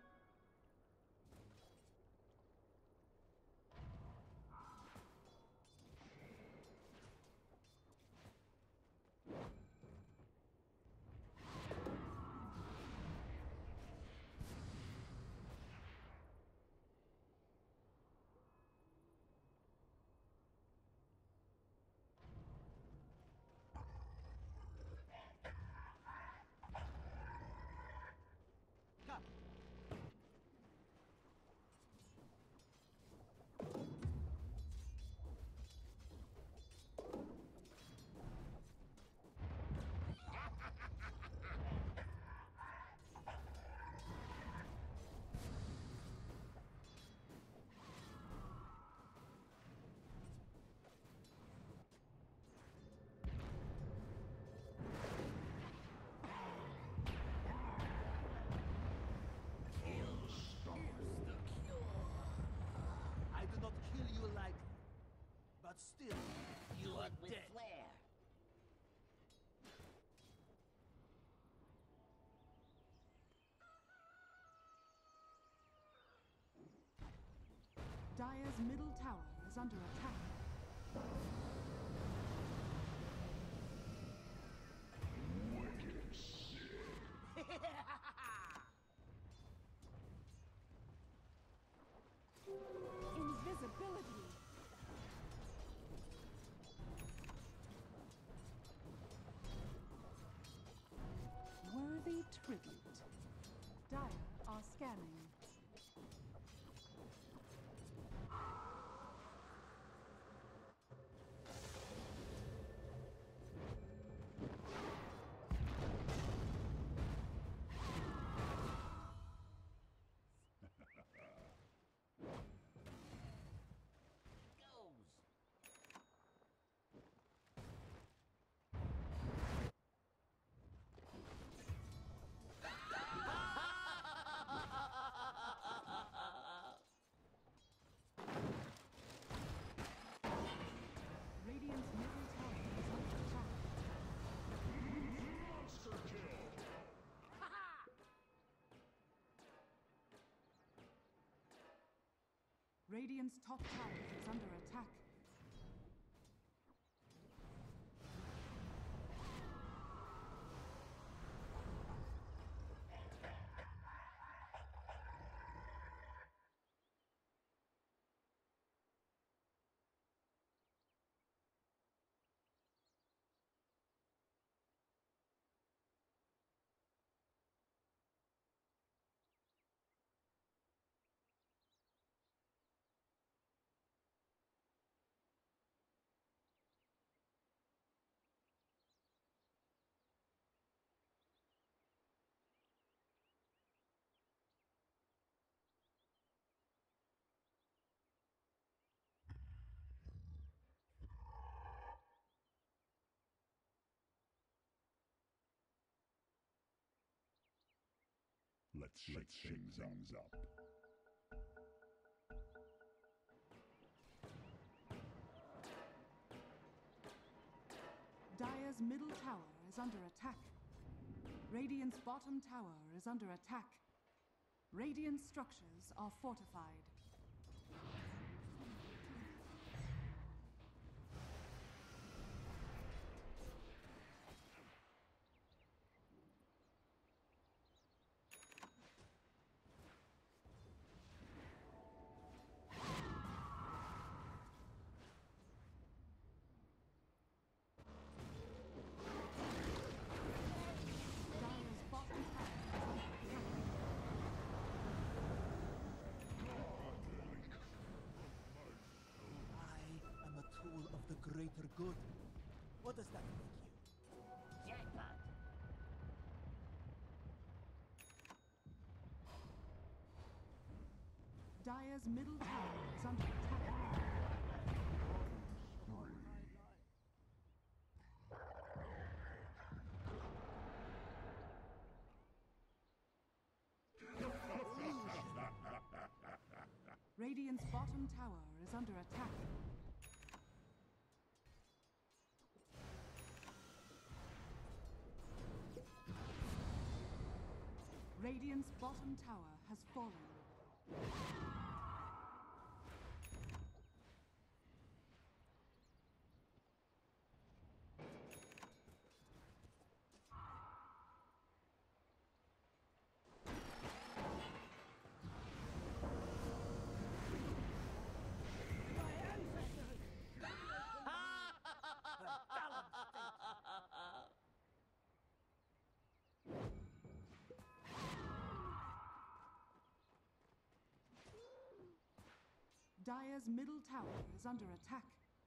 I do not kill you lightly, but still, you are dead. Dire's middle tower is under attack. Invisibility. Worthy tribute. Dire are scanning. Radiant's top tower is under attack. Let's shake things up. Dire's middle tower is under attack. Radiant's bottom tower is under attack. Radiant structures are fortified. Dire's bottom tower is under attack. I am a tool of the greater good. What does that make you? Jackpot. Dire's middle tower is under attack. Radiant's bottom tower is under attack. Radiant's bottom tower has fallen. Dire's middle tower is under attack.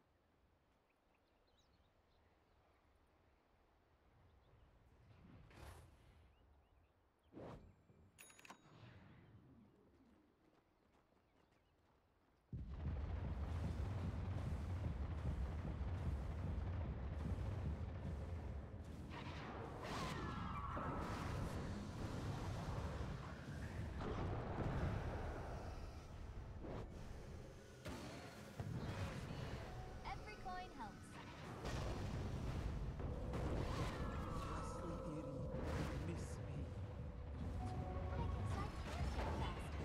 Every coin helps. Leslie Erie, miss me. I guess I can get faster.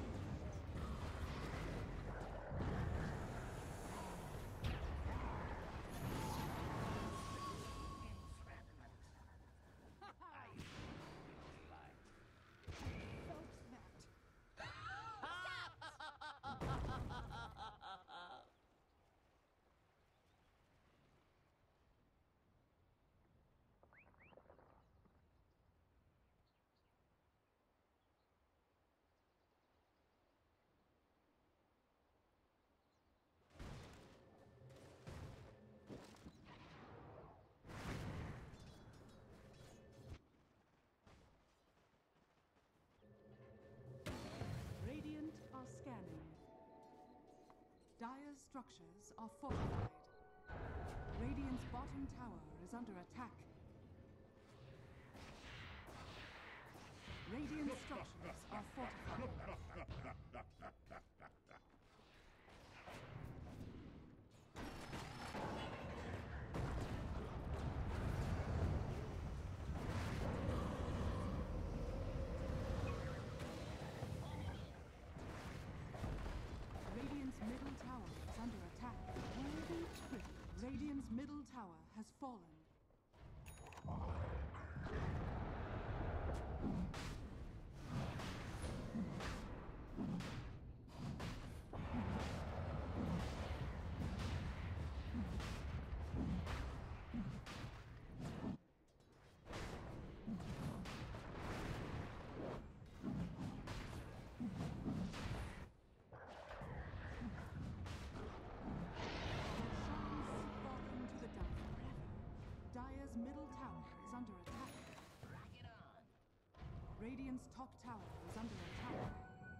Radiant are scanning. Dire's structures are fortified. Radiant's bottom tower is under attack. Radiant structures are fortified. Radiant's middle middle tower has fallen. Dire's middle tower is under attack. Radiant's top tower is under attack.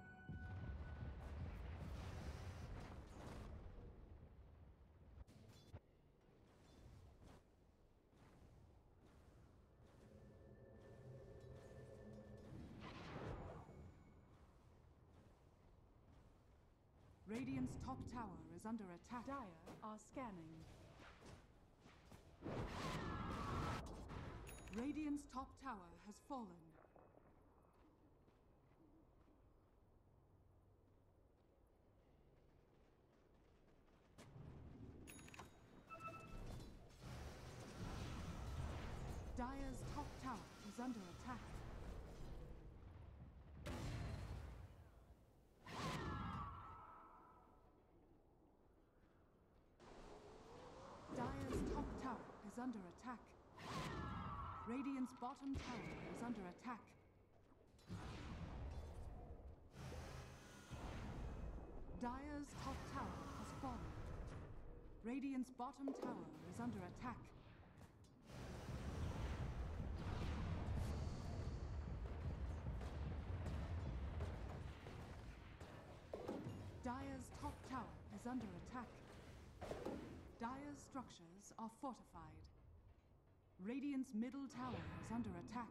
Radiant's top tower is under attack. Dire are scanning. Radiant's top tower has fallen. Dire's top tower is under attack. Dire's top tower is under attack. Radiant's bottom tower is under attack. Dire's top tower has fallen. Radiant's bottom tower is under attack. Dire's top tower is under attack. Dire's structures are fortified. Radiant's middle tower is under attack.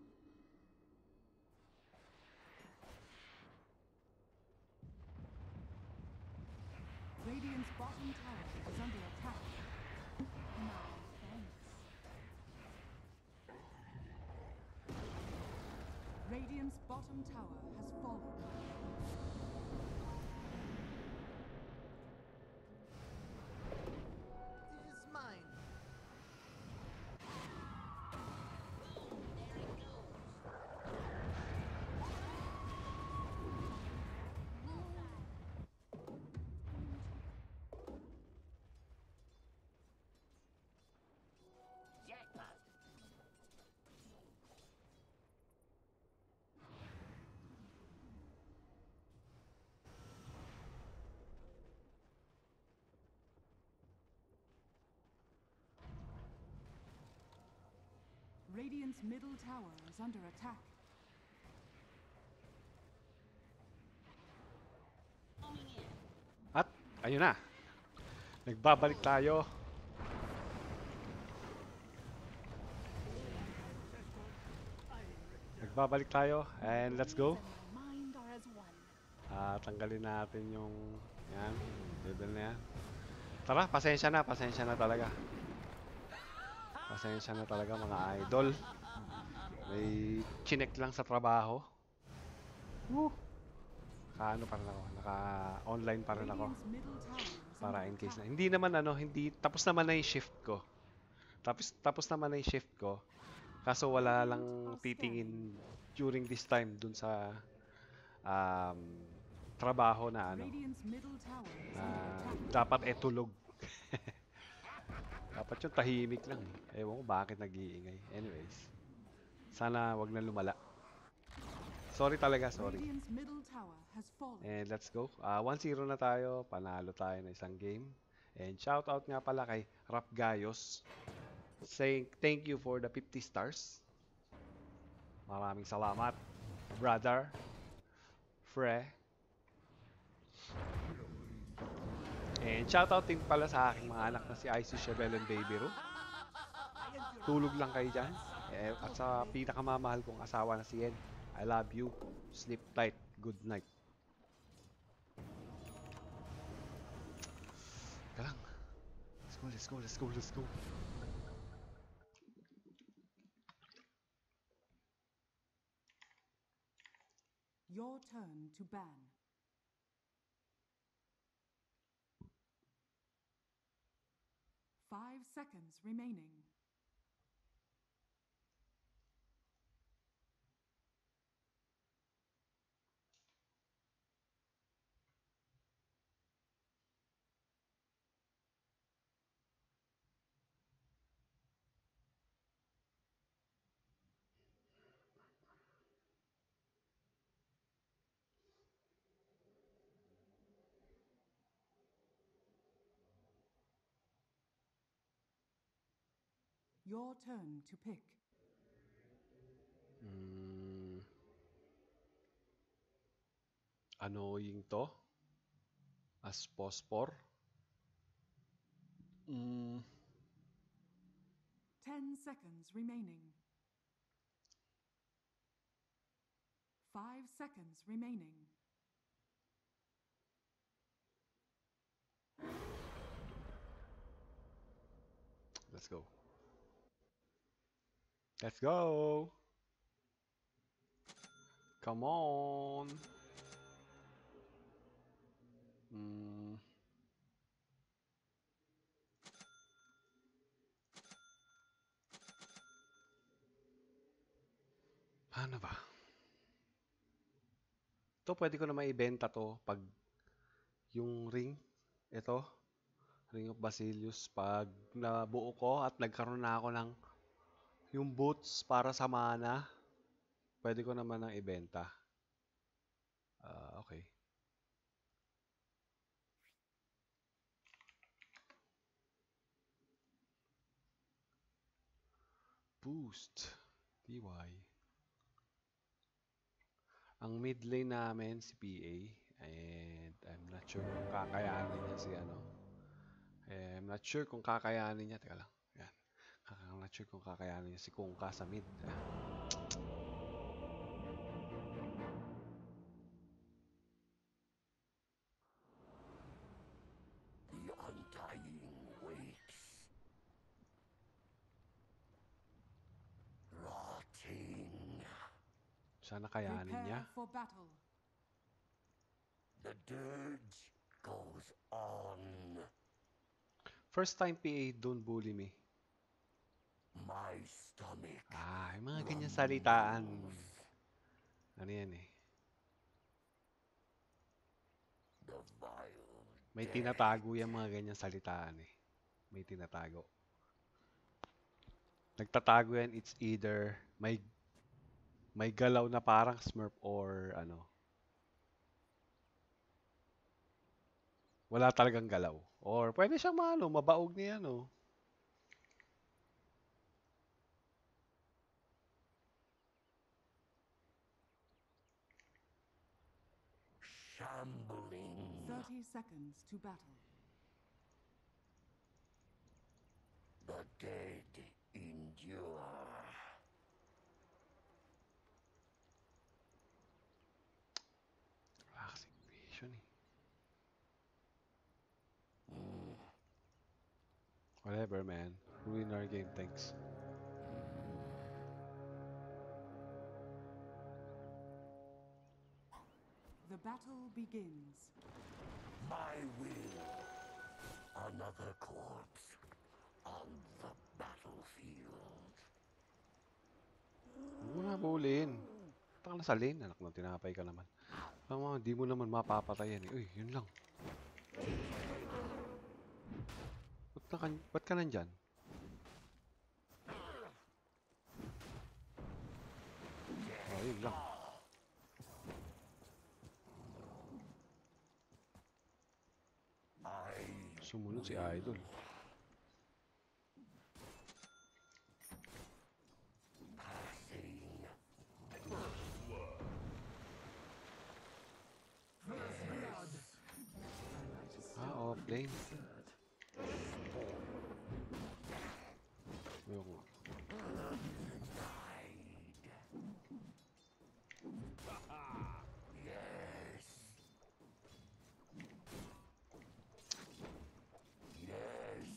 Radiant's bottom tower is under attack. My thanks. Radiant's bottom tower has fallen. This is mine. Jackpot. Radiant's middle tower is under attack. At, ayun na. Nagbabalik tayo. Nagbabalik tayo. And let's go. And my mind are as one. Tanggalin natin yung yan, level na yan. Tara, pasensya na talaga. Pasensya na talaga mga idol. May chinek lang sa trabaho. Woo! Naka-ano pa rin ako, naka-online pa rin ako. Radiant's middle tower is Para under in case attack. na. Hindi naman ano, hindi, tapos naman na yung shift ko. Tapos naman na yung shift ko. Kaso wala lang titingin during this time dun sa trabaho na ano, Radiant's middle tower is na under attack. dapat etulog. Dapat yung tahimik lang. Ewan ko bakit nag-iingay. Anyways, sana wag na lumala. Sorry talaga, sorry. Radiant's middle tower has fallen. And let's go. 1-0 na tayo. Panalo tayo ng isang game. And shout out nga pala kay Rap Gayos. Saying thank you for the 50 stars. Maraming salamat, brother. Fre. And shout out din pala sa aking mga anak na si Icy Chevelle and Baby Ru. Tulog lang kayo dyan. At sa pinakamamahal kong asawa na si Ed. I love you. Sleep tight. Good night. Teka lang. Let's go. Your turn to ban. 5 seconds remaining. Your turn to pick. Annoying to. As Pospor. 10 seconds remaining. 5 seconds remaining. Let's go. Let's go. Come on. Paano ba? Ito pwede ko na maibenta to pag yung ring, ito, Ring of Basilius, pag nabuo ko at nagkaroon na ako ng yung boots para sa mana, pwede ko naman nang ibenta. Okay. Boost. TY. Ang mid lane namin si PA, and I'm not sure kung kakayanin niya si ano. I'm not sure kung kakayanin niya. Teka lang. Yan. I'm not sure kung kakayanin niya si Kungka sa mid. The undying waits. Rotting. Sana kayanin niya. Prepare for battle. The dirge goes on. First time PA, don't bully me. My stomach. Yung mga ganyan salitaan. Ano yan eh. The vile. May tinatago yung mga ganyan salitaan eh. May tinatago. Nagtatago yan, it's either may galaw na parang Smurf or ano. Wala talagang galaw. Or pwede siyang mabaog niya no. Shambling. 30 seconds to battle. The dead endure. Relaxing vision eh. Whatever man. Ruin our game, thanks. The battle begins. My will. Another corpse on the battlefield. Huwag mo na bulin. Taka na sa lane, anak ng tinapay ka naman. Di mo naman mapapatayan eh. Uy, yun lang. Ba't ka nandyan? Yun lang. Sumunod si Idol. Offlane. Ayoko. Yes.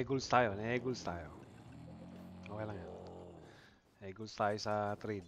Negul's tayo. Negul's tayo. Okay lang yan. Negul's tayo sa trade.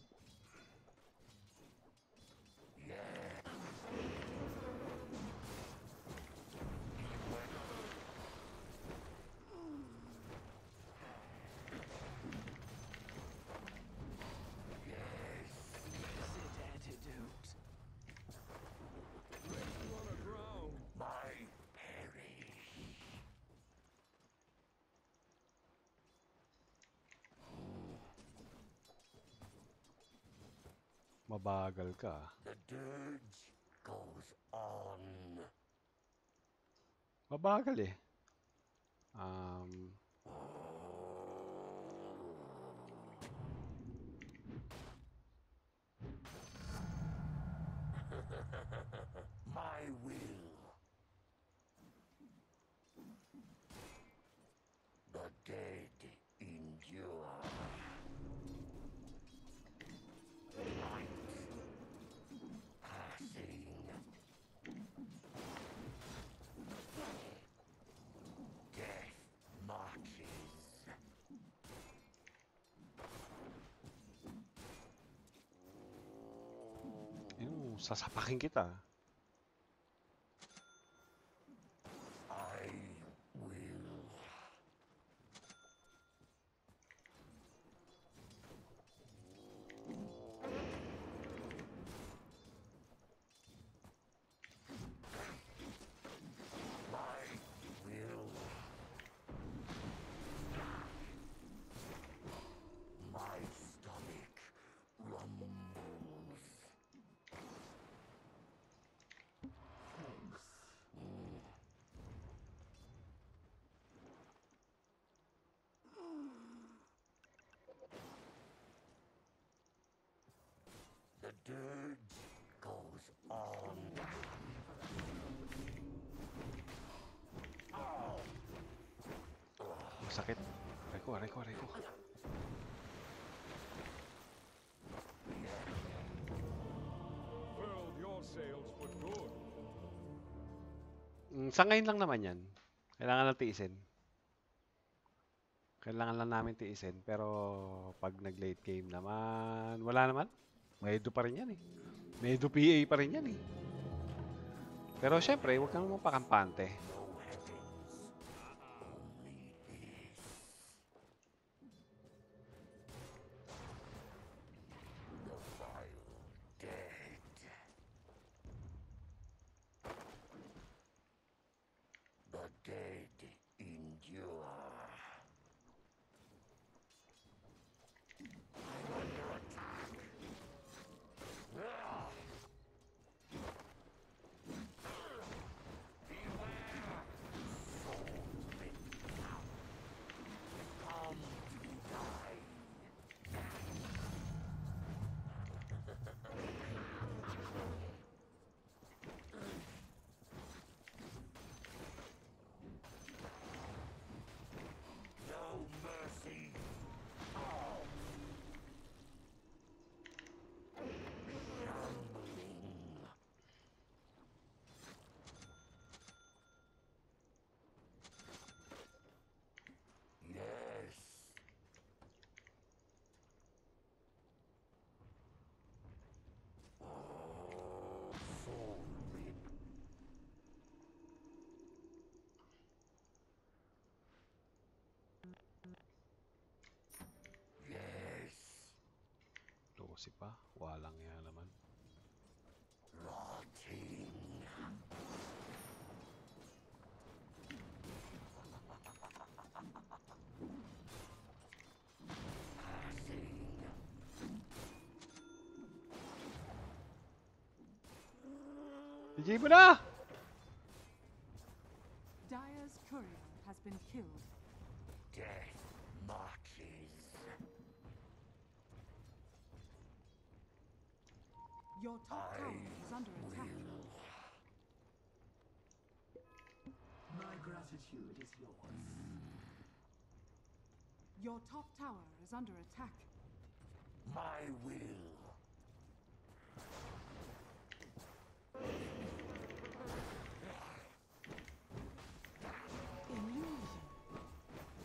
Mabagal ka. The dirge goes on. Mabagal eh. My will. The dead endure. Light passing. Death marches. Sasapakin kita. I will. My will. My stomach rumbles. The dirge goes on. Masakit. Aray ko. Furled your sails for good. Sa ngayon lang naman yan. Kailangan lang tiisin. Kailangan lang namin tiisin. Pero pag nag-late game naman, wala naman. Medo pa rin yan eh. Medo PA pa rin yan eh. Pero syempre, huwag kang mapakampante. The dead endure. I'm under attack. Beware! Soul rip out. Come to die. No mercy. Shambling. Yes. Oh, soul rip. Yes. Lusi pa. Walang yan naman. Rotting. Passing. Bigay mo na! Dire's courier has been killed. Death marches. Your top I tower is under attack. will. My gratitude is yours. Your top tower is under attack. My will. Illusion.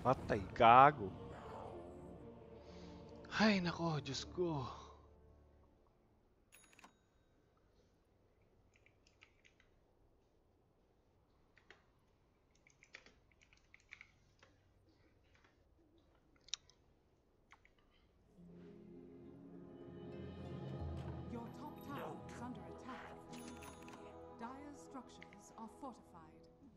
Patay, gago. Ay, nako, Diyos ko. Your top tower is under attack. Dire's structures are fortified.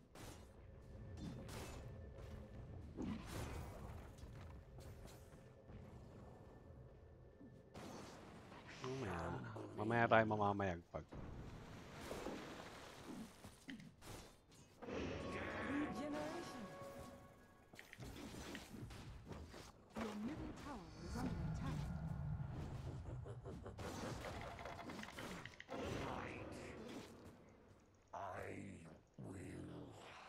Mamaya tayo mamamayagpag. Regeneration. Your middle tower is under attack. I will.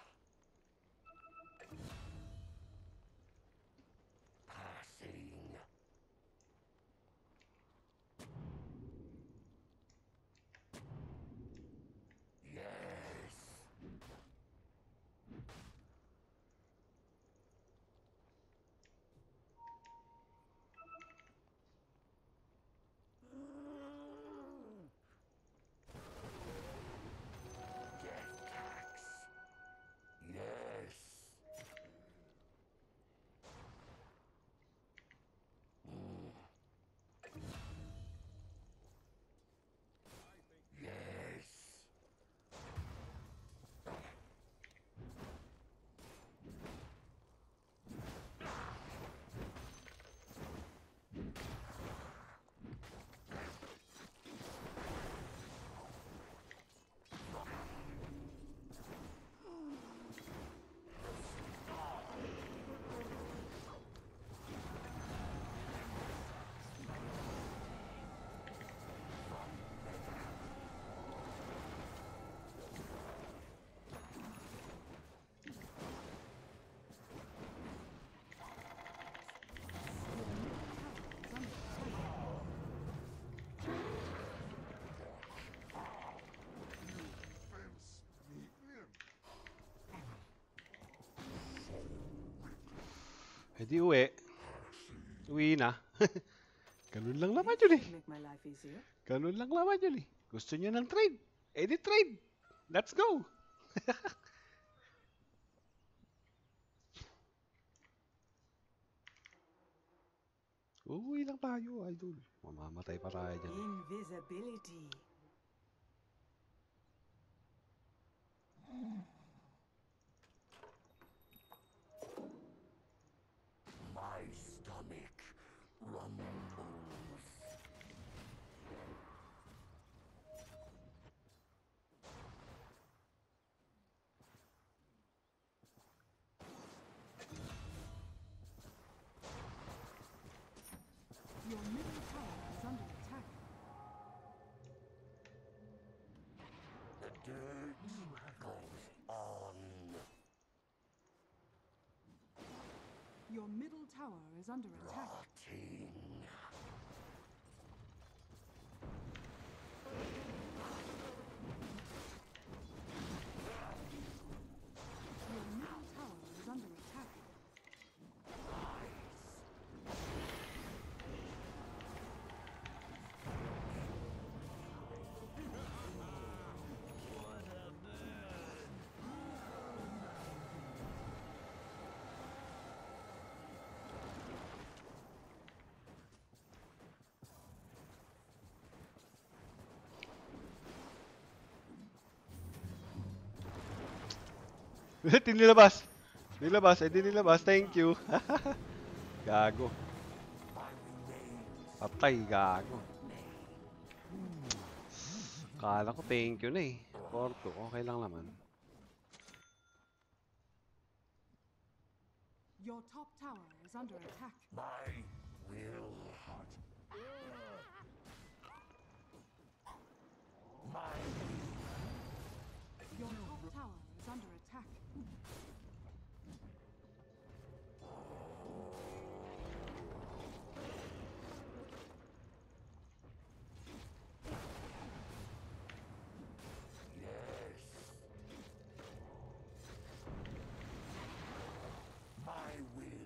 Passing. Yes. Death tax. Yes. Yes. Eh di uwi. Uwi na. Ganun lang naman yun eh. Make my life easier. Ganun lang naman yun eh. Gusto nyo ng trade? Eh di trade. Let's go. Uwi lang tayo, idol. Mamamatay pa tayo dyan. Invisibility. My stomach rumbles. Your middle tower is under attack. The dirt goes on. Your middle tower is under attack. Rotting. Your middle tower is under attack. Nilabas. Nilabas. Eh di nilabas. Thank you. Gago. Patay, gago. Kala ko thank you na eh. Porto, okay lang naman. Your top tower is under attack. My will. My Your top tower is under attack. yes. My will.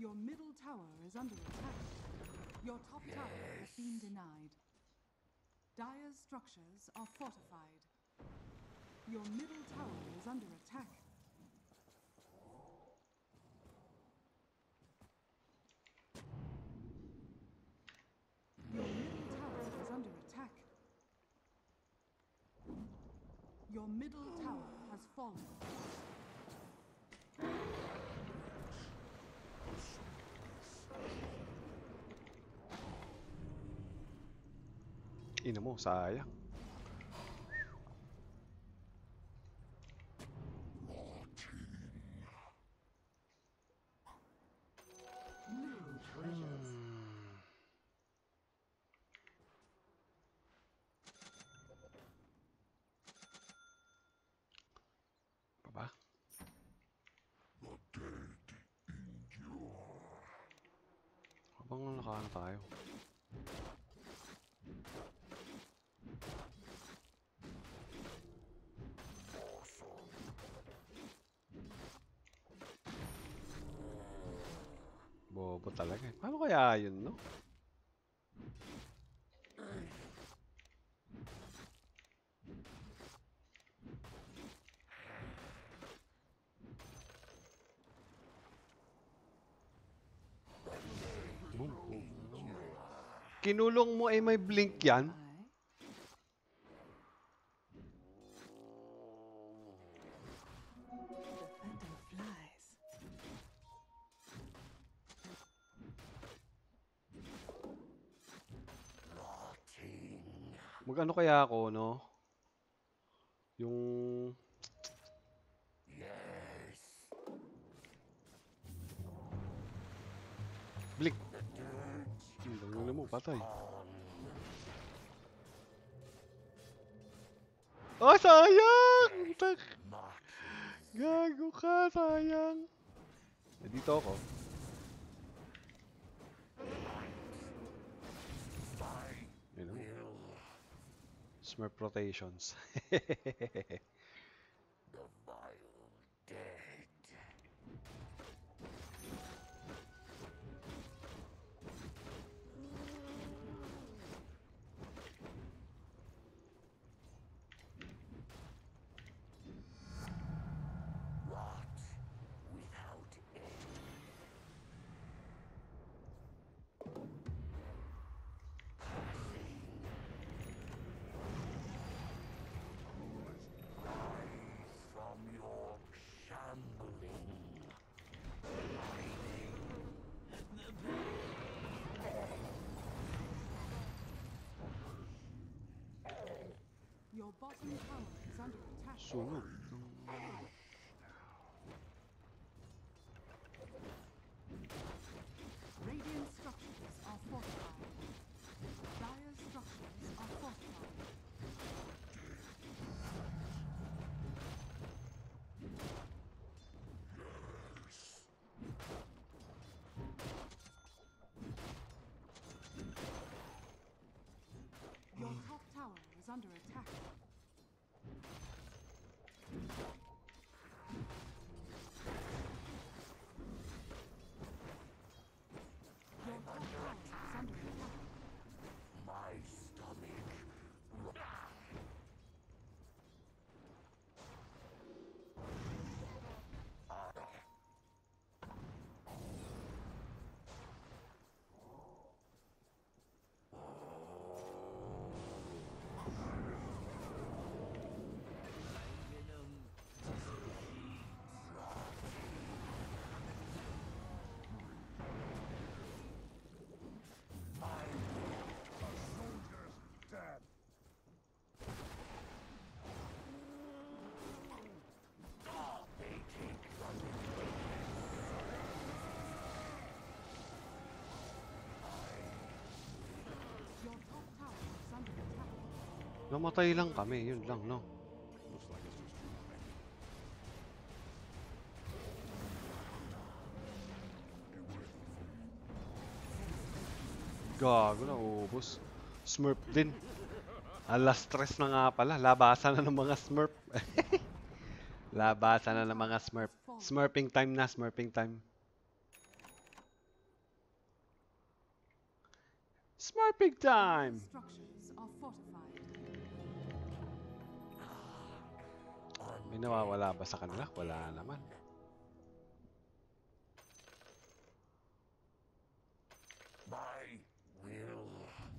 Your middle tower is under attack. Your top tower has been denied. Dire's structures are fortified. Your middle tower is under attack. Your middle tower is under attack. Your middle tower has fallen. Ina mo, sayang. Mineral treasures. Baba. The dead endure. Habang nakaano tayo. Bobo talaga eh. Paano kaya yun, no? Boom. Kinulong mo ay may blink yan? Aye. The phantom flies. Mag-ano kaya ako, no? Yung... Yes. Blink. The dirt Ang mo, patay. on. Oh, sayang! Tak. Marches. Gago ka, sayang. Dito ako. I You know? will. Smurf rotations. The vile dead. Rot without end. Rise from your shambling. Your bottom tower is under attack. Sunog. Radiant structures are fortified. Dire's structures are fortified. Your top tower is under attack. Your top tower is under attack. My stomach. Dead. They take the Your top tower is under attack. Namatay lang kami, yun lang, no? Gago na, ubos. Smurf din. Alas stress na nga pala. Labasan na ng mga Smurf. Labasan na ng mga Smurf. Smurfing time na, smurfing time. Smurping time! Dire's structures are fortified. May nawawala ba sa kanila? Wala naman. My will.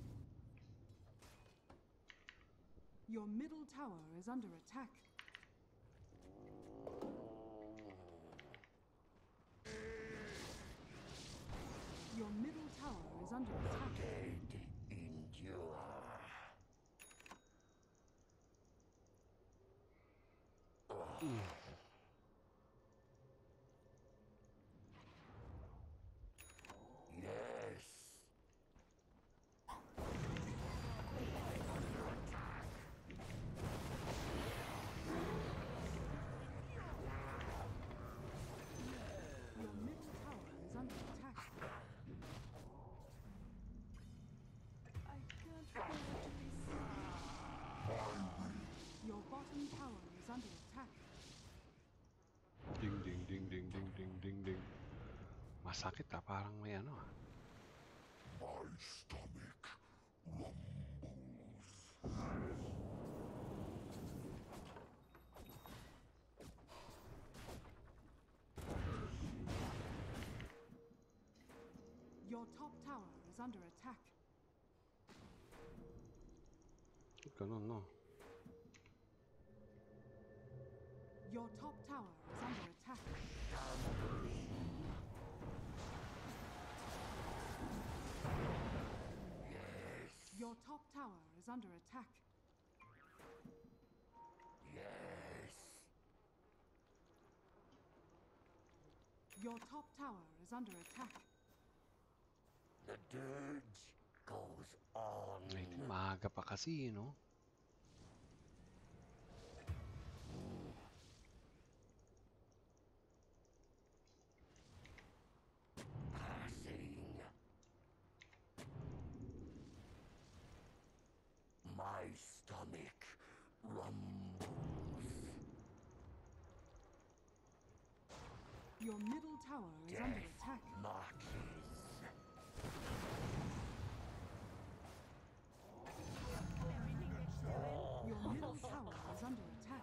Your middle tower is under attack. Your middle tower is under attack. Dead endure. Yes. Your middle tower is under attack. I can't bear to be seen. Your bottom tower is under attack. Ding ding ding ding ding ding ding ding. Masakit ah, parang may ano ah. My stomach rumbles. Your top tower is under attack. Ganun no. Your top tower is under attack. Your top tower is under attack. Yes. Your top tower is under attack. The dirge goes on. Ay, maaga pa kasi, no? Passing. My stomach rumbles. Your middle tower is under attack. Marches. Your middle tower is under attack.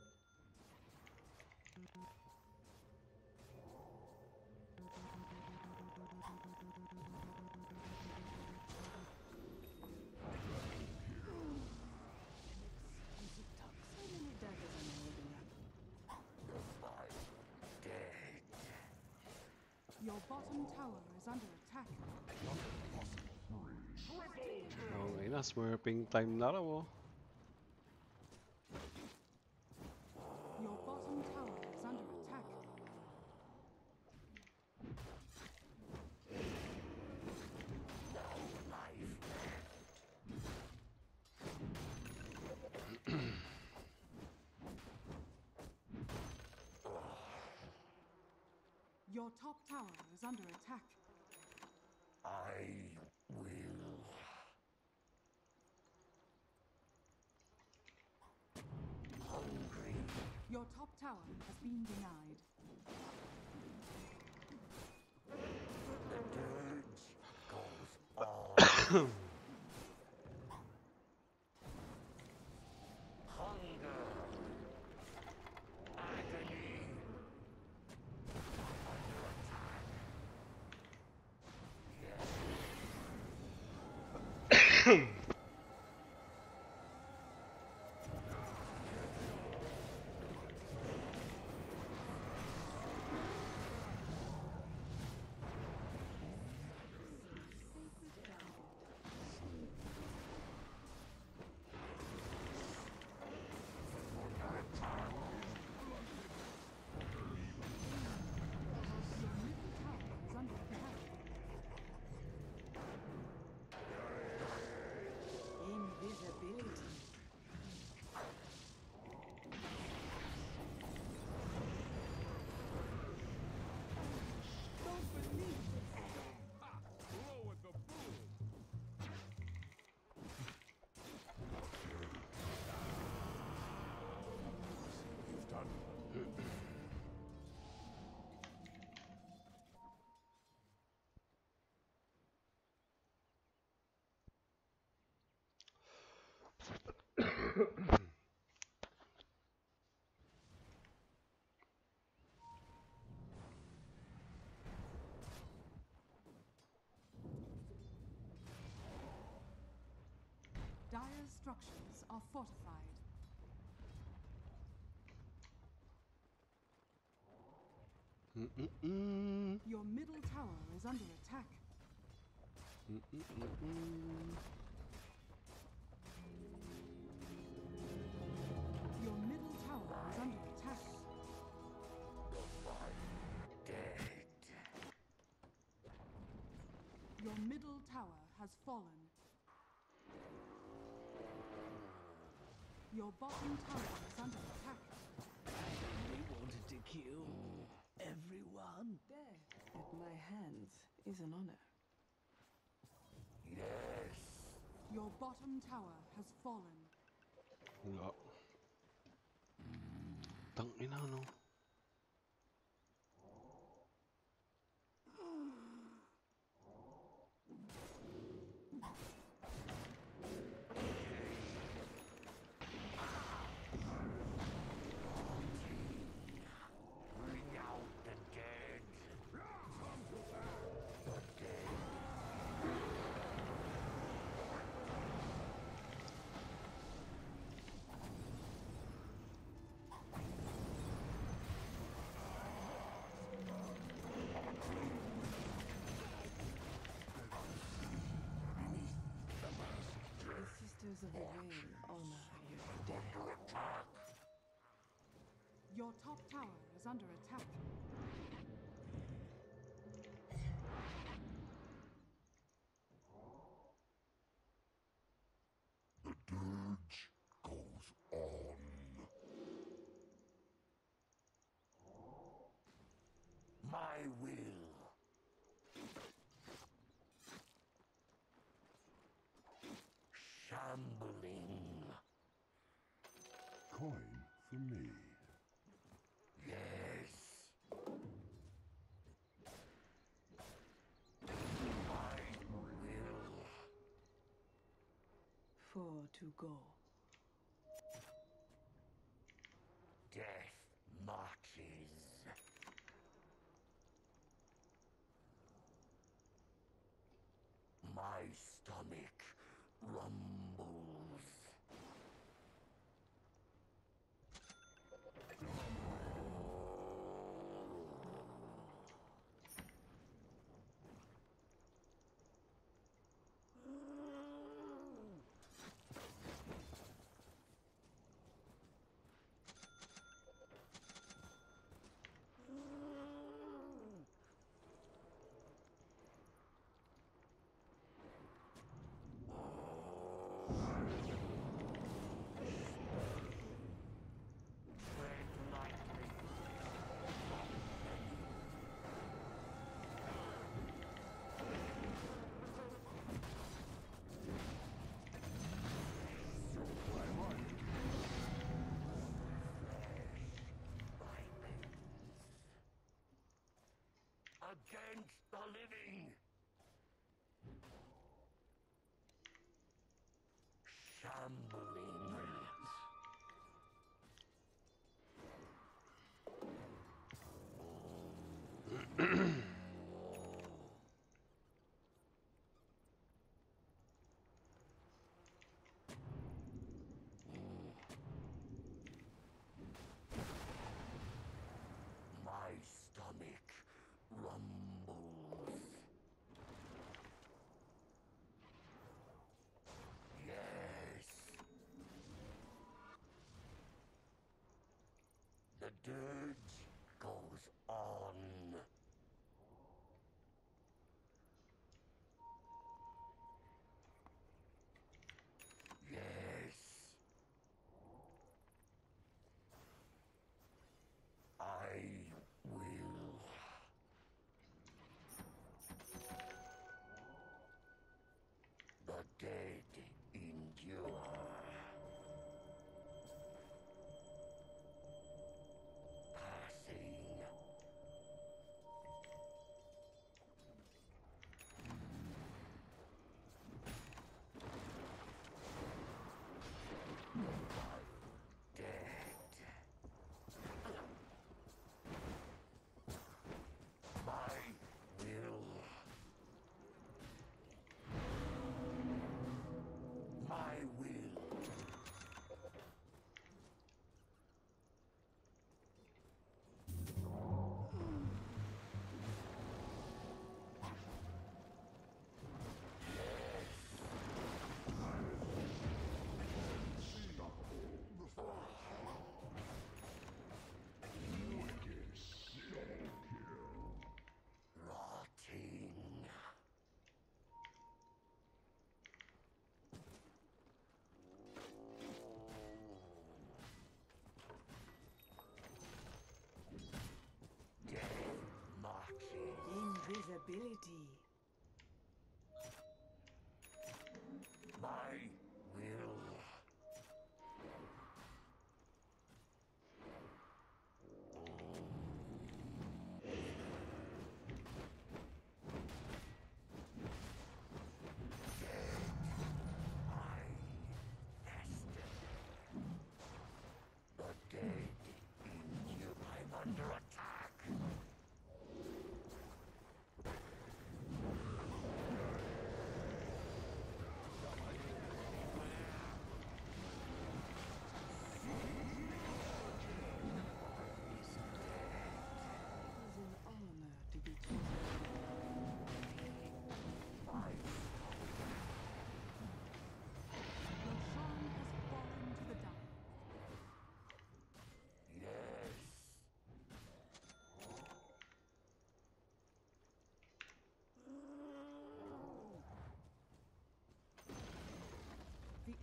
Your bottom tower is under attack. Okay na, smurfing time na raw oh. Your bottom tower is under attack. Your top tower is under attack. I will. Hungry. Your top tower has been denied. The dirge goes on. Hunger. Agony. Under attack. Your middle tower is under attack. Dire's structures are fortified. Mm-mm-mm. Your middle tower is under attack. Mm-mm-mm-mm. Your middle tower is under attack. Dead. Your middle tower has fallen. Your bottom tower is under attack. We wanted to kill everyone. Death at my hands is an honor. Yes. Your bottom tower has fallen. Wala. Tangina, no? Bring out the dead. The dead. The Sisters of the Veil honor your dead. Your top tower is under attack. The dirge goes on. My will. Shambling. Coin for me. Yes. My will. 4 to go. Death marches. My stomach rumbles. Tread lightly. Against the living. Shambling. My stomach rumbles.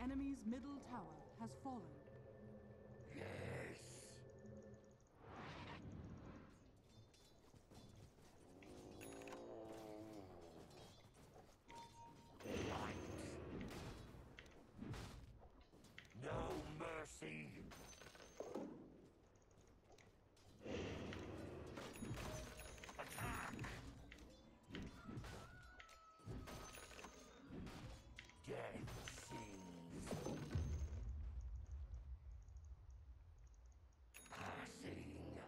enemy's middle tower has fallen. Yes. Light. No mercy. Attack. Death sings. Passing.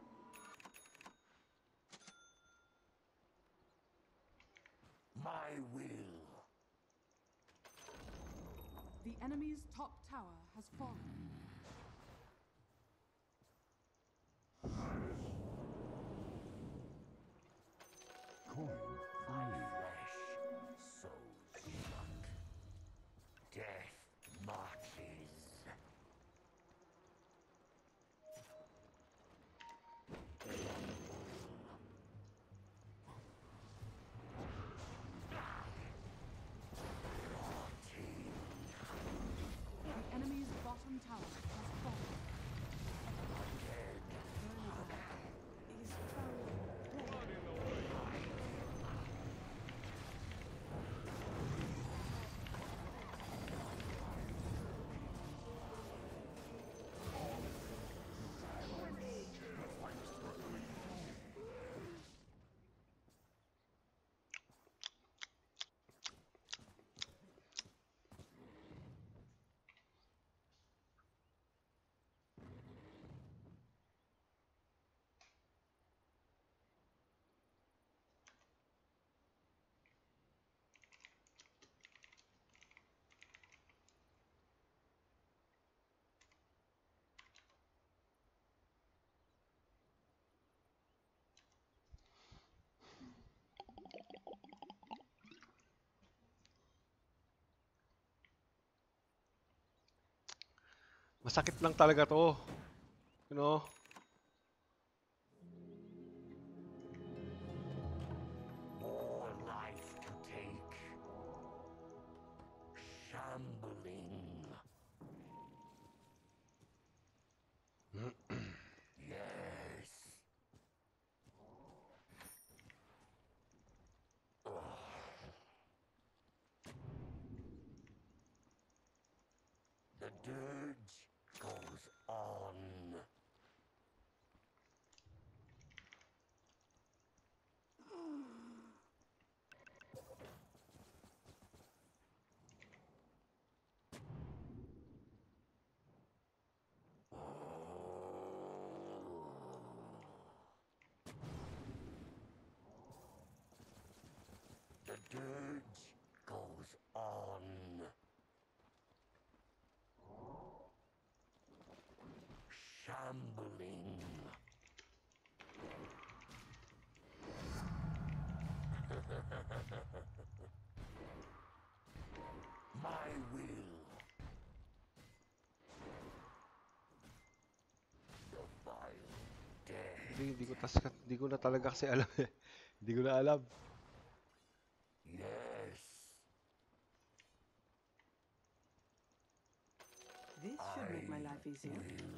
My will. The enemy's top tower has fallen. Coin My free. flesh so shut. Death marches. The enemy's bottom tower has fallen. Is found. Masakit lang talaga to. You know? More life to take. Shambling. Yes. The dirge goes on. The dirge goes on. Shambling. My will. The vile death. Hindi ko na talaga kasi alam eh. Hindi ko na alam. Yes. This should make my life easier.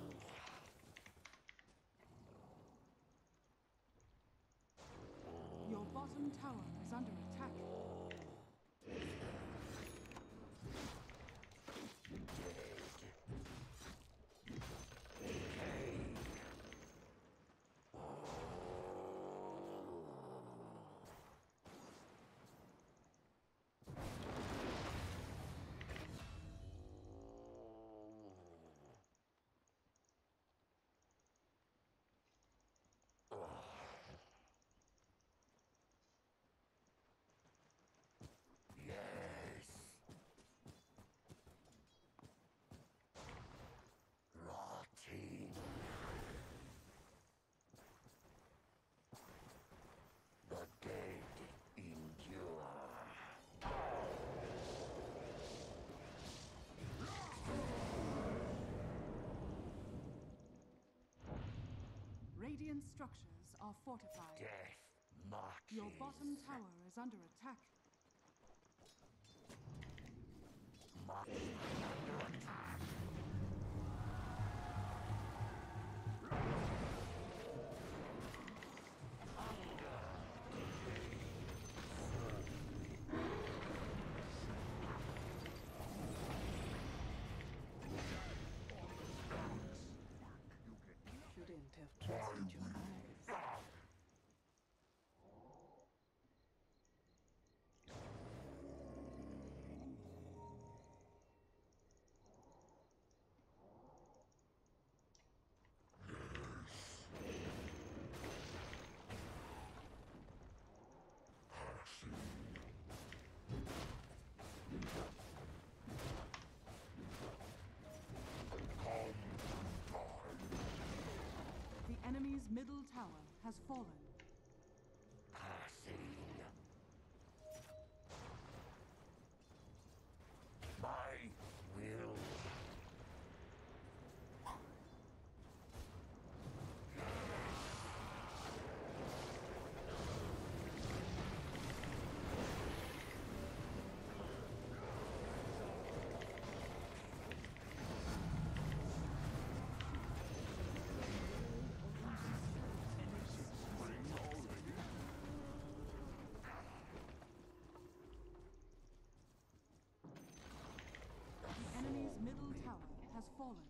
Your bottom tower is under attack. Yes. Rotting. The dead endure. Radiant structures are fortified. Death marches. Your bottom tower is under attack. Marches under has fallen. Passing. My will. The enemy's middle tower has fallen.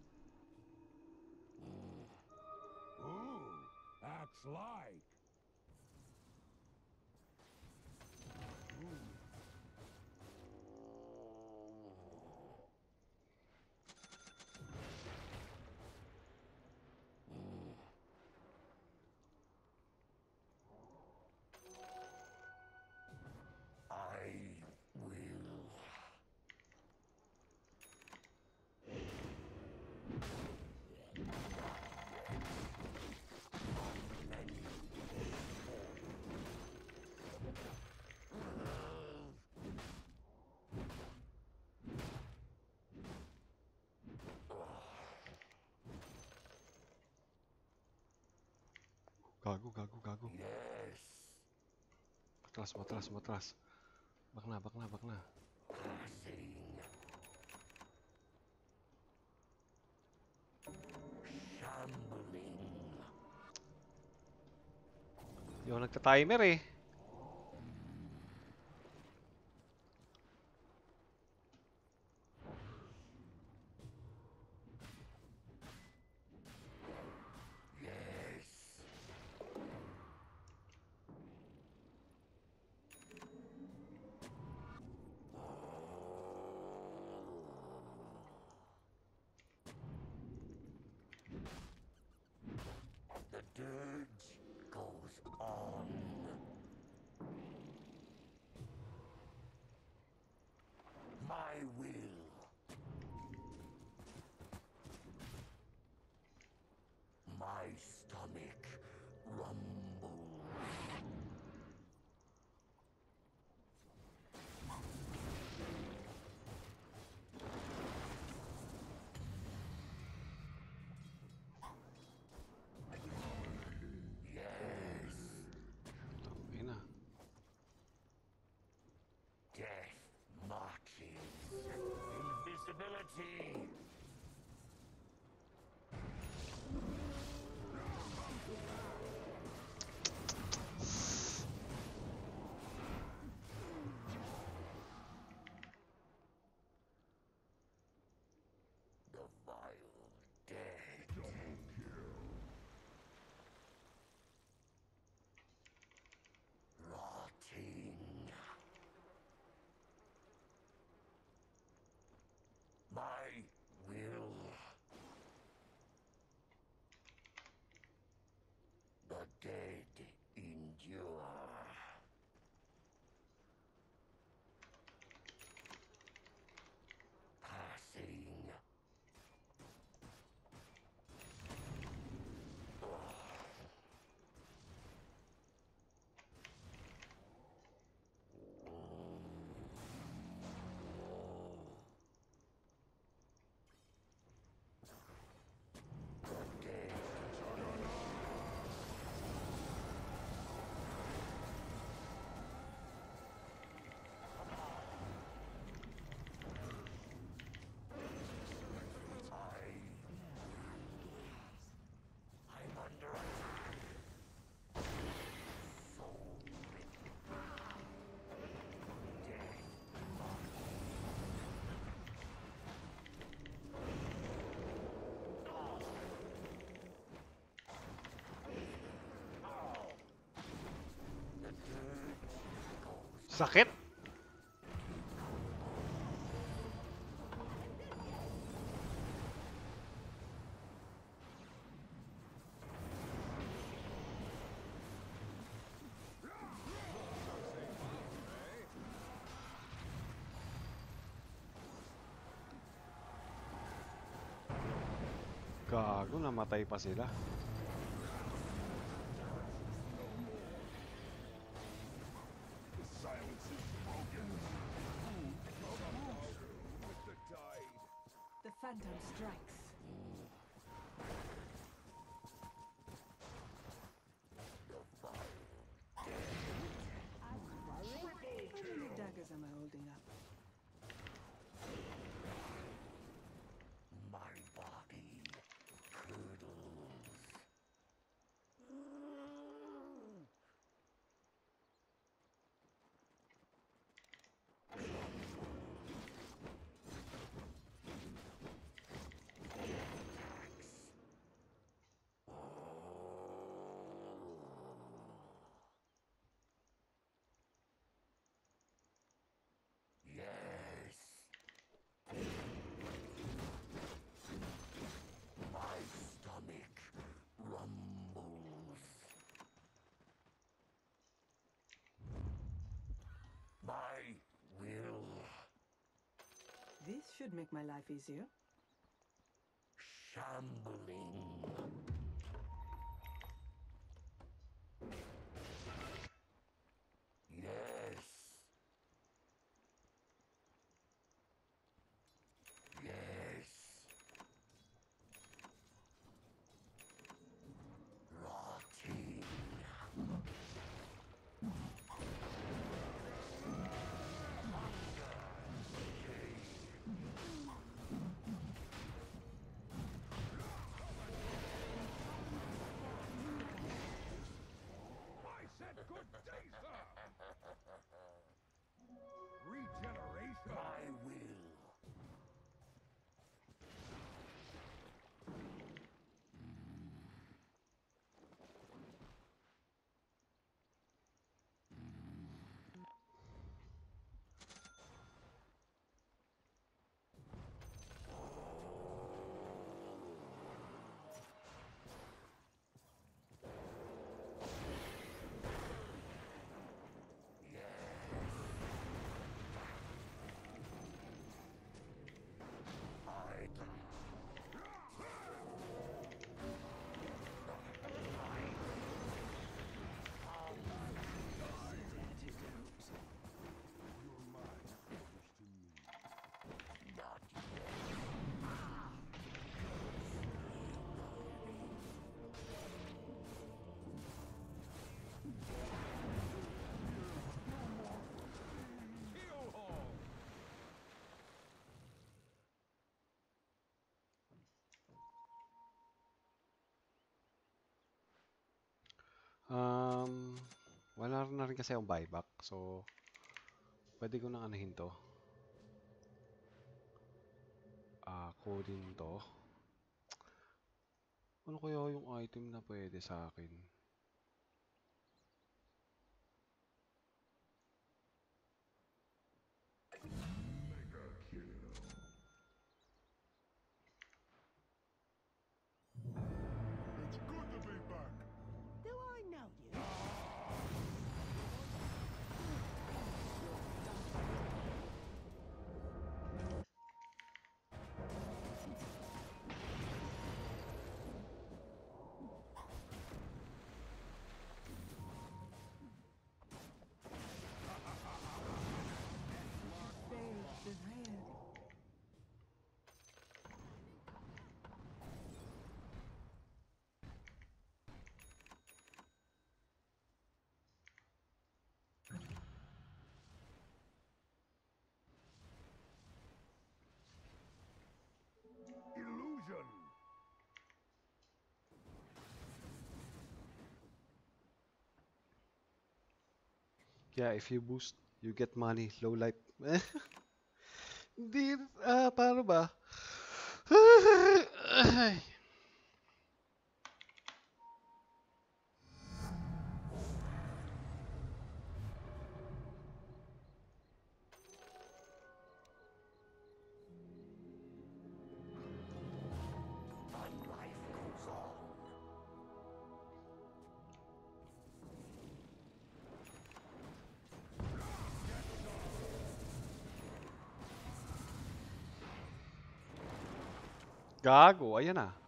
Ooh, acts like. I will. Gago, gago, gago. Yes. Matras, matras, matras. Bakna, bakna, bakna. Passing. Shambling. Di ako nagta-timer eh. Yes. The dirge goes on. My will. My stomach rumbles. Yes. Ina. Death marches. Invisibility. The vile dead. Rotting. My will. The dead endure. Passing. The dead. I'm under attack. So the dirge goes. Sakit! Gago, namatay pa sila. Phantom strikes. How many daggers am I holding up? My body curdles. Yes. My stomach rumbles. My will This should make my life easier. shambling. Yes. Yes. Rotting. I said good day, sir! Regeneration! My will. I not Kill hall! Wala na rin kasi akong buyback. So, pwede ko nang anahin to. Kunin to. Ano kaya yung item na pwede sa akin? It's good to be back. Do I know you? Faith the red. Illusion! Yeah, if you boost, you get money, low life. Hindi, paano ba? Ay. my life goes on. Gago, ayan na.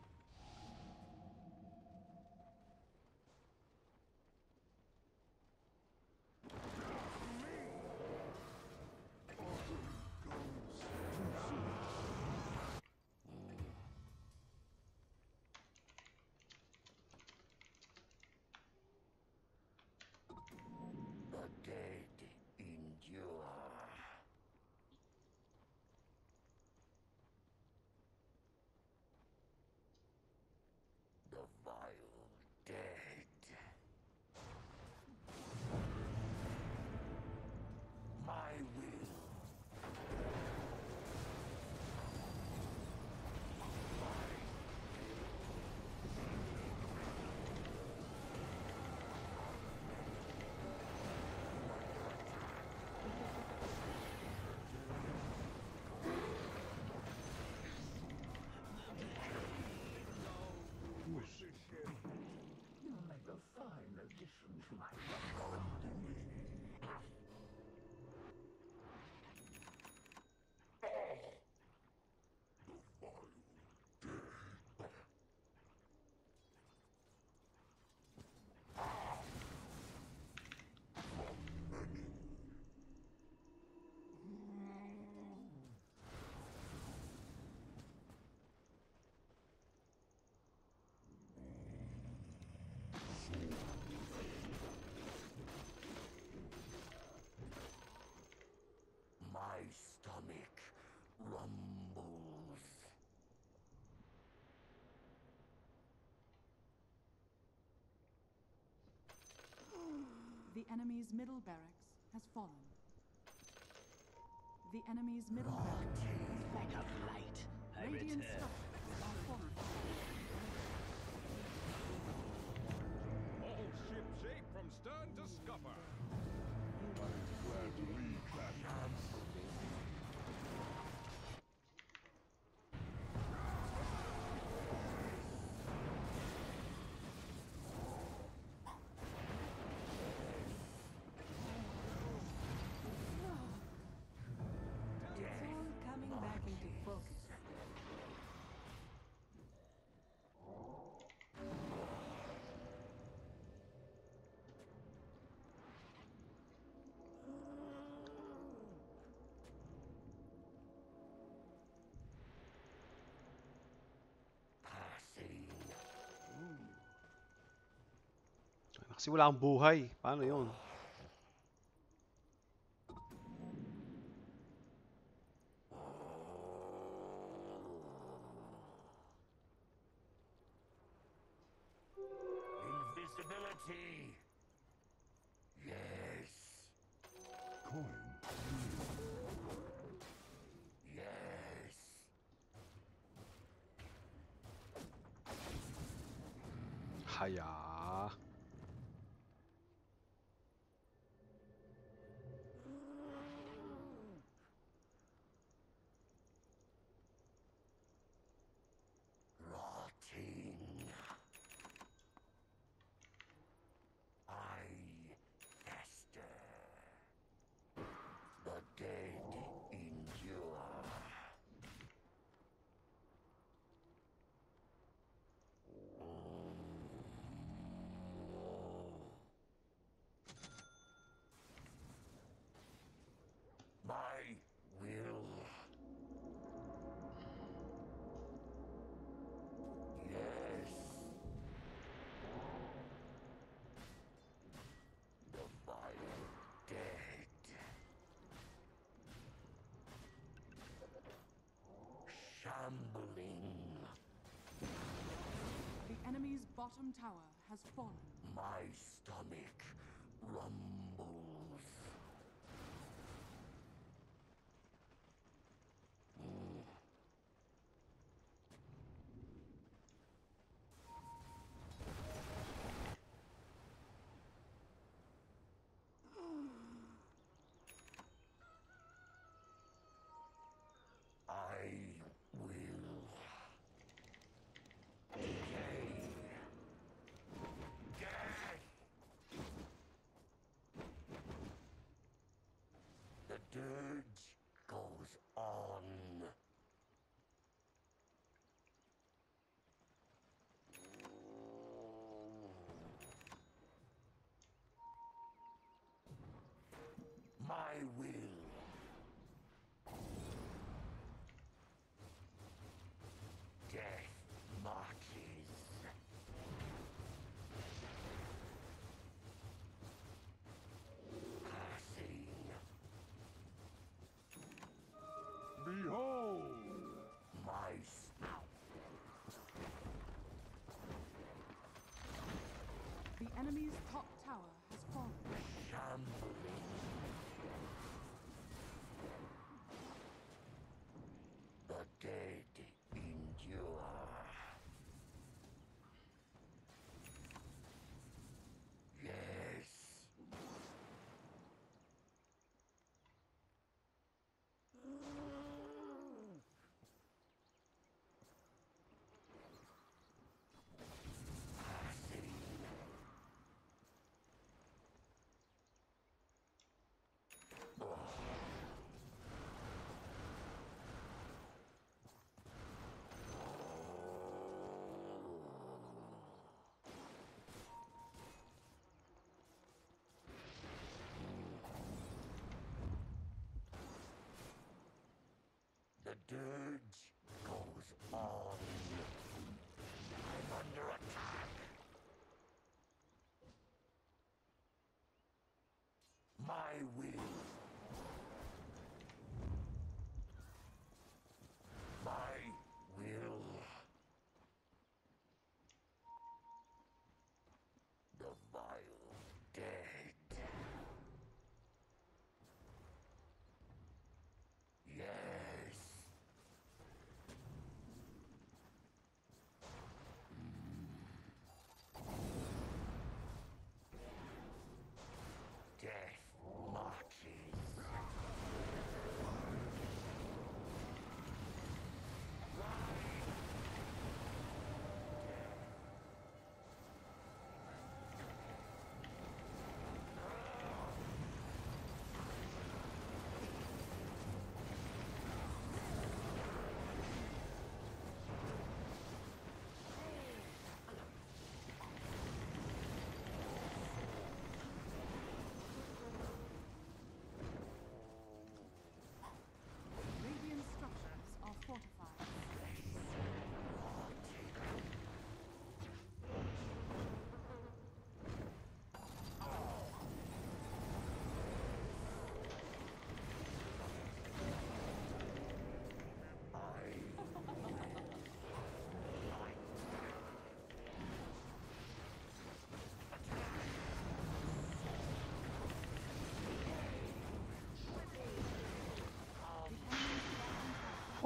stomach rumbles. The enemy's middle barracks has fallen. The enemy's middle barracks has fallen. Light. Radiant structures are fortified. All ship shape from stern to scupper. Glad to leave that. It's all coming back into focus. Passing. Kasi wala akong buhay. Paano yun? Invisibility. Yes. Coin. Yes. Haya. Rotting. I fester. The dead endure. My will. Yes. The vile dead. Shambling. The enemy's bottom tower has fallen. My stomach rumbles. I will decay. Death. The dirge goes on. My will. Death marches. Passing. Behold! My snout. The enemy's top tower has fallen. Shambling. The dead endure. Yes. Passing. The dirge goes on. I'm under attack. My will.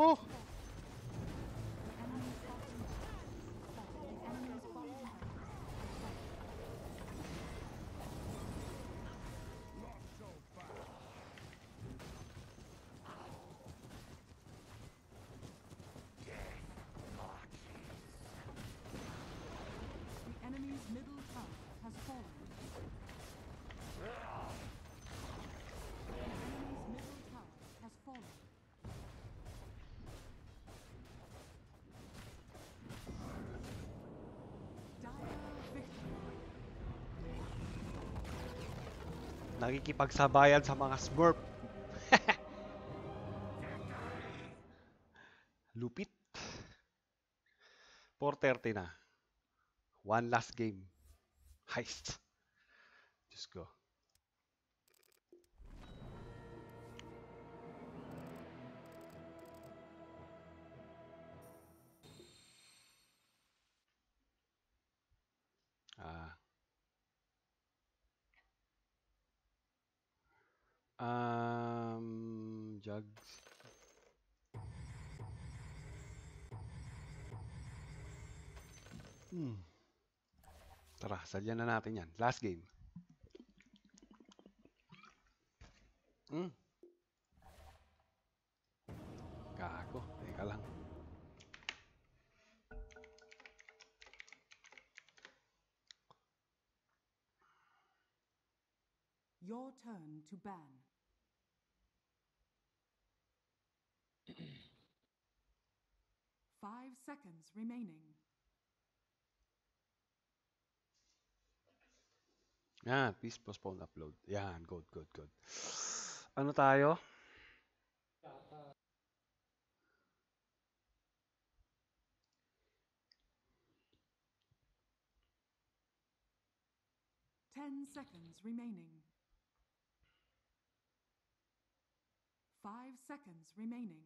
Nako! The enemy's middle tower has fallen. The enemy's middle tower has fallen. Dire victory. Nakikipagsabayan sa mga Smurf. Lupit. 4:30 na. One last game. Heist. Diyos ko. Ah. Jugs. Tara, salyan na natin yan. Last game. Gago. Teka lang. Your turn to ban. Five seconds remaining. Yan, please postpone upload. Yan, good, good, good. Ano tayo? Ten seconds remaining. 5 seconds remaining.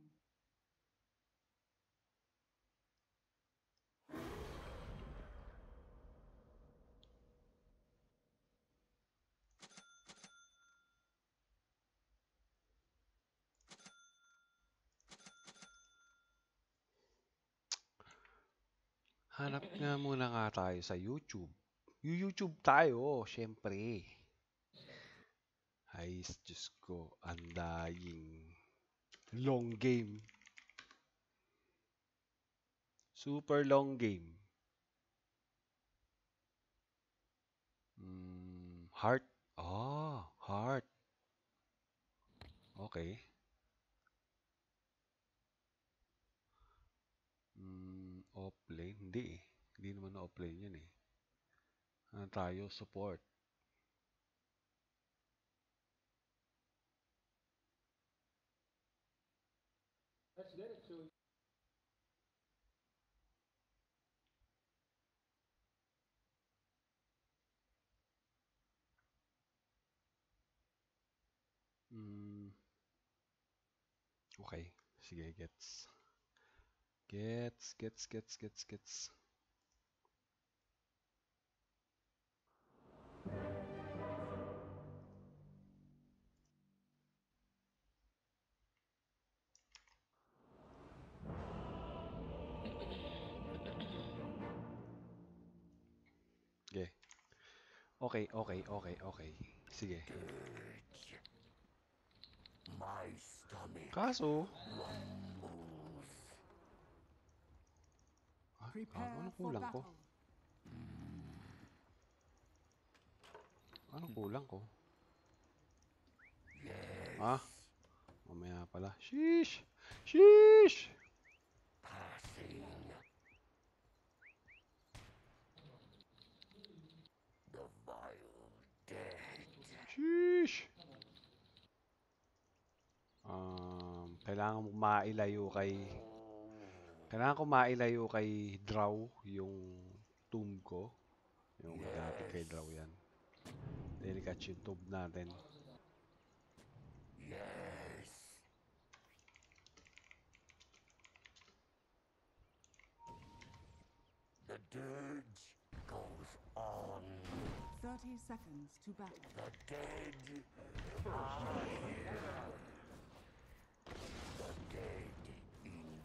Hanap nga muna nga tayo sa YouTube. YouTube tayo, syempre. Ay, Diyos ko, andaying long game. Super long game. Heart. Ah, heart. Okay. Offlane? Hindi eh. Hindi naman na offlane yan eh. Ano tayo? Support. Let's get it to 'Mm. Okay. Sige, gets. Gets. Okay. Sige. My stomach Kaso, rumbles. Prepare anong for kulang ko? battle. Anong kulang ko? Yes. Mamaya pala. Sheesh! Passing. The vile dead. Sheesh! Kailangan ko mailayo kay Draw yung tomb ko. Yung dati kay Draw yan. Delicate yung tomb natin. Yes. The dirge goes on. 30 seconds to battle. The dead are here. The dead indeed.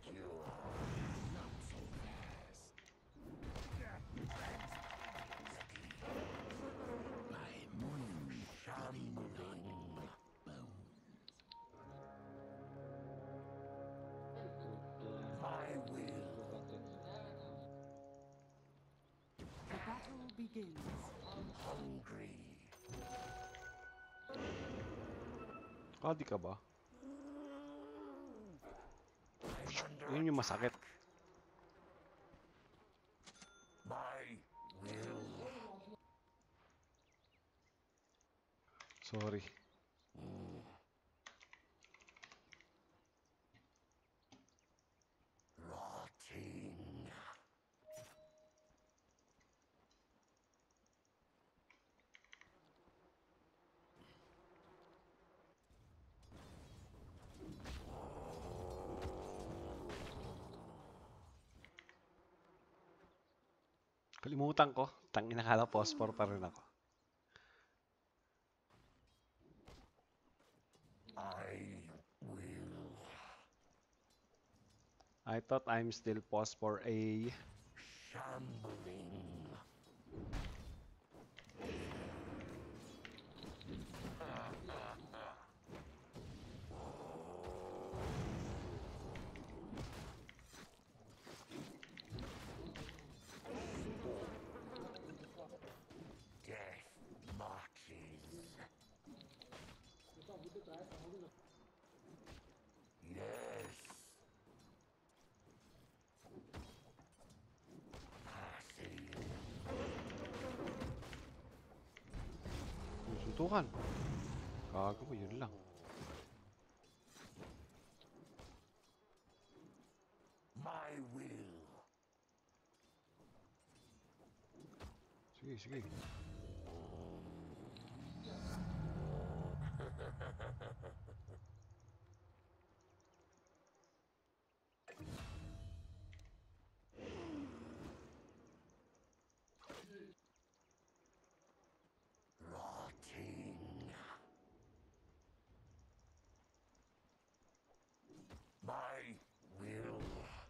begins. Hungry. Kadi ka ba? I'm under Yun yung masakit. my will. Sorry. Rotting. Kalimutan ko. Tangina, nakala phosphor pa rin ako. I will. I thought I'm still phosphor A. Shambling. Death marches. Yes. Passing. Suntukan. Gago mo, yun lang. My will. Sige, sige. Rotting. My will.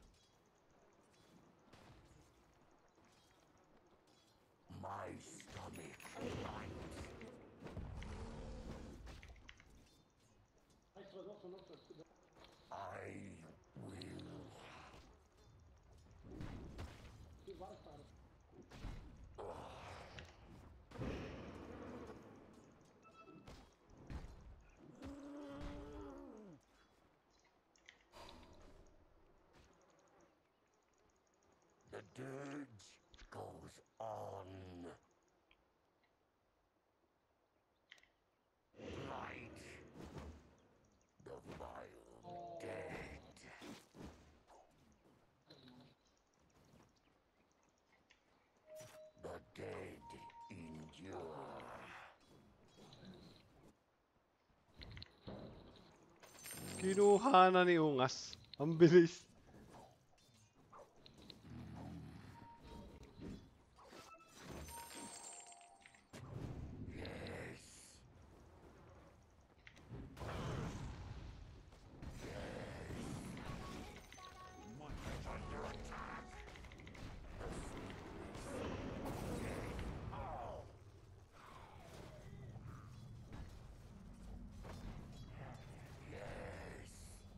My stomach bites. I will. The dirge goes on. Blight. The vile dead. The dead endure. Kinuha na ni Ungas. Ang bilis. Yes. Under attack. Yes.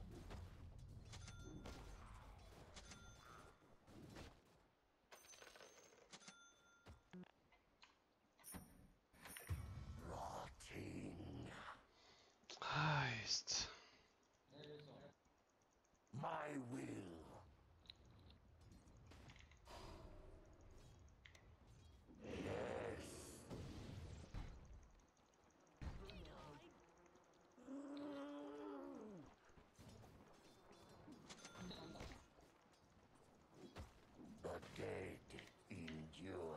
Rotting. Heist. My will. Yes. The dead endure.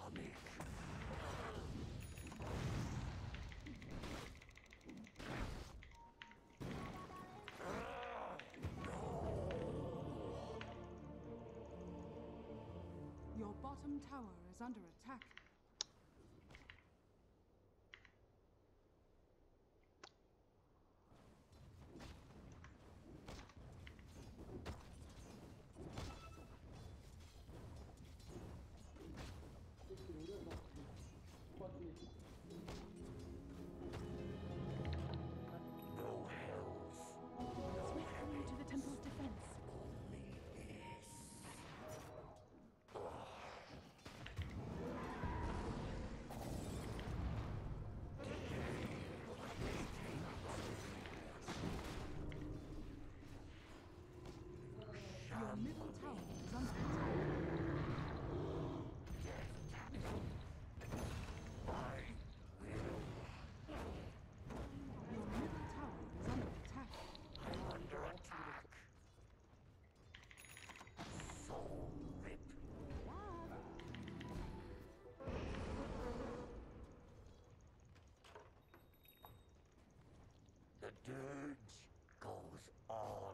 stomach. Your bottom tower is under attack. No health. Swiftly to the temple's defense. Your middle tower is under attack. Your middle tower is under attack. Under attack. Soul rip. The dirge goes on.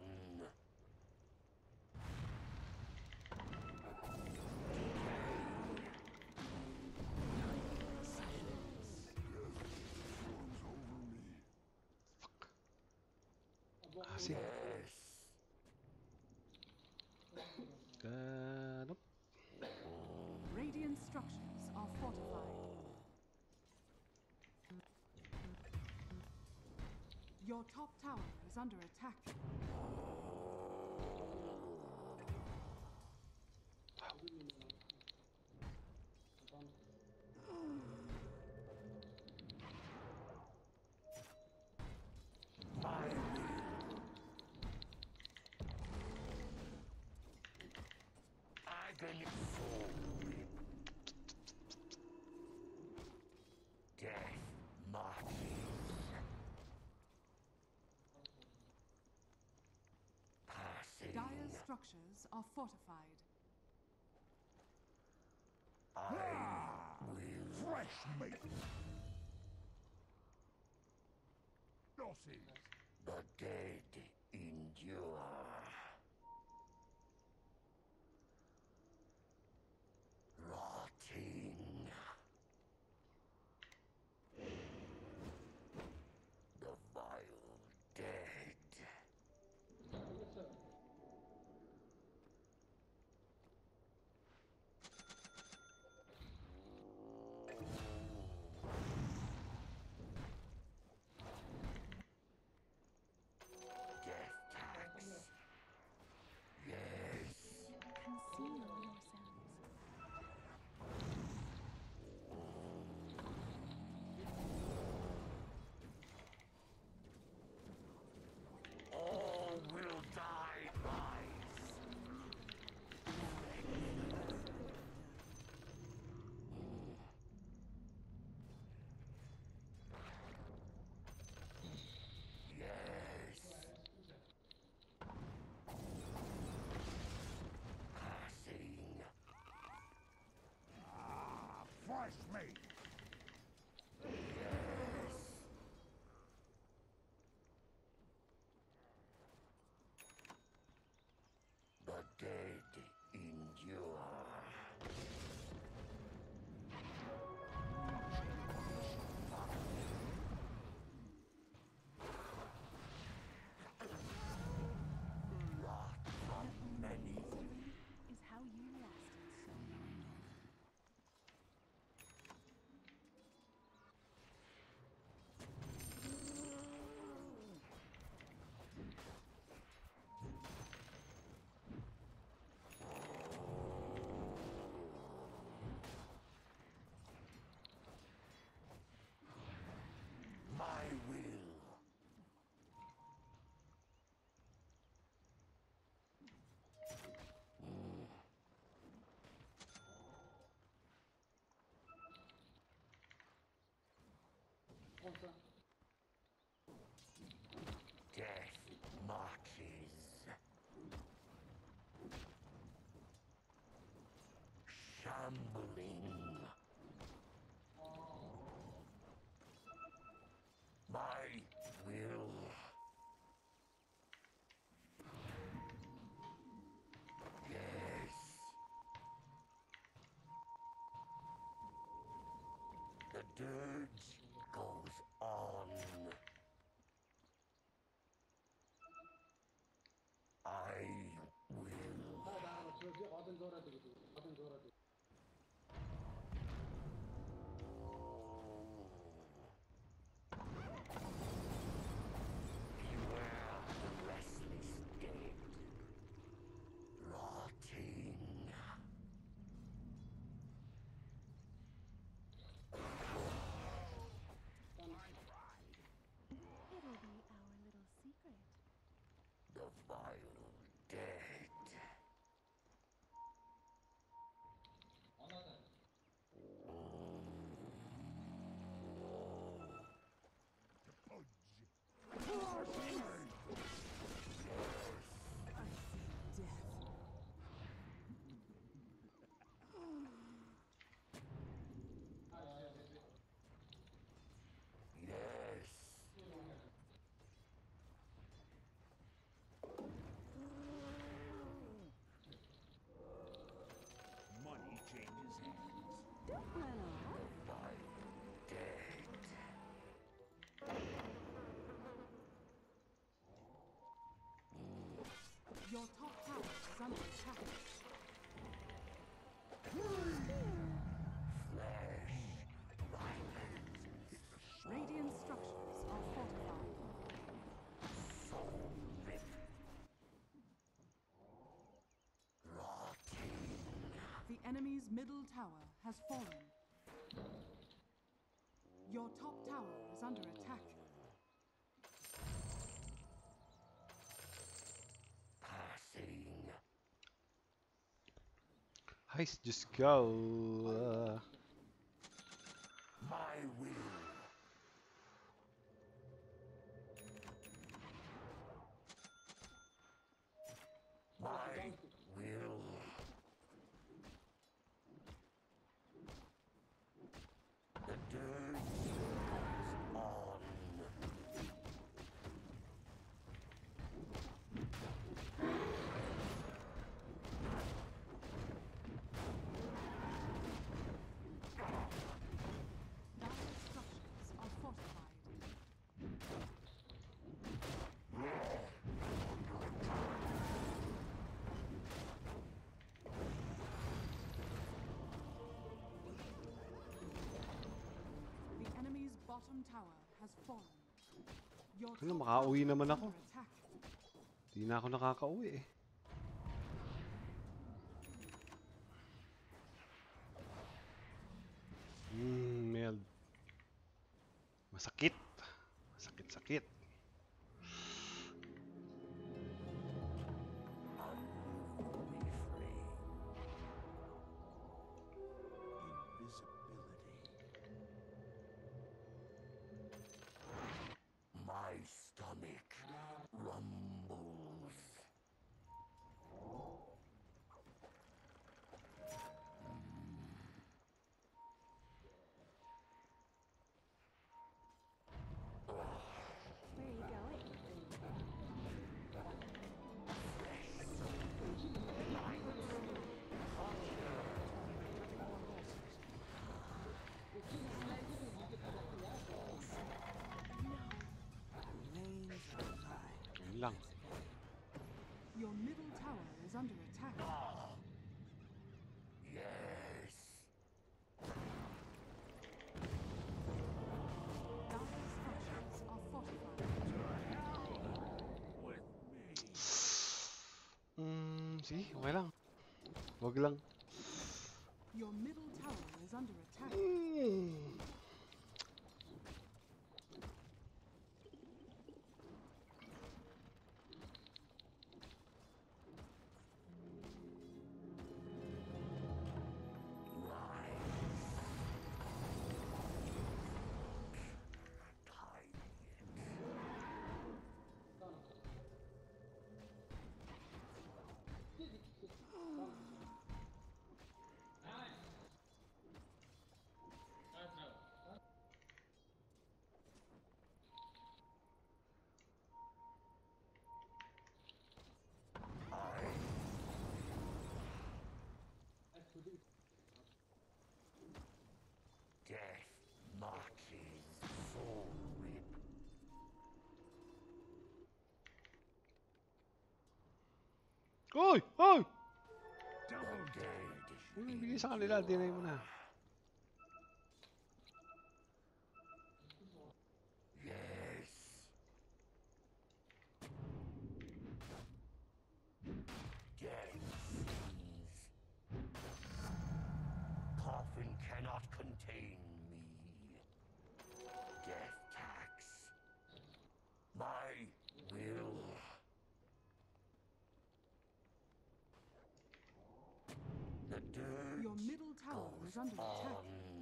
Ah, see. Yes. Nope. Radiant structures are fortified. Your top tower is under attack. Agony soul rip. Death marches. Passing. Dire structures are fortified. I will. Fresh meat. Sausage. The dead endure. Rotting. The vile dead. Death tax. Yes. Conceal yourselves. All will die rise. Yes. Passing. Fresh meat. Yes. The dead endure. Rot from many. Is how you lasted so long. My will. Death marches. Shambling. dirge goes on. I will. Beware the restless dead, rotting. It'll be our little secret. The vile dead. Yes. Money changes hands. Don't run off. Vile dead. Your top tower is under attack. Flesh. Radiant structures are fortified. Soul rip. Rotting. The enemy's middle tower has fallen. Your top tower is under attack. Passing. Heist, just go. My will. My will. The dirge goes on. Dire structures are fortified. The enemy's bottom tower has fallen. Your Ano, top makauwi tower naman is ako. under attack. Di na ako nakakauwi eh. Meld. Masakit. Masakit-sakit. Unruly flame. Invisibility. My stomach rumbles. Where are you going? Yun lang. Your middle tower is under attack. Yes. Dire structures are fortified. Sige, okay lang. Wag lang. Your middle tower is under attack. Hoy! Hoy! Double dead. Ano yung bigay sa kanila? Dinay mo na. Yes. Death seas. Coffin cannot contain me. Death tax. My will. The dirt Your middle tower goes is under attack. on.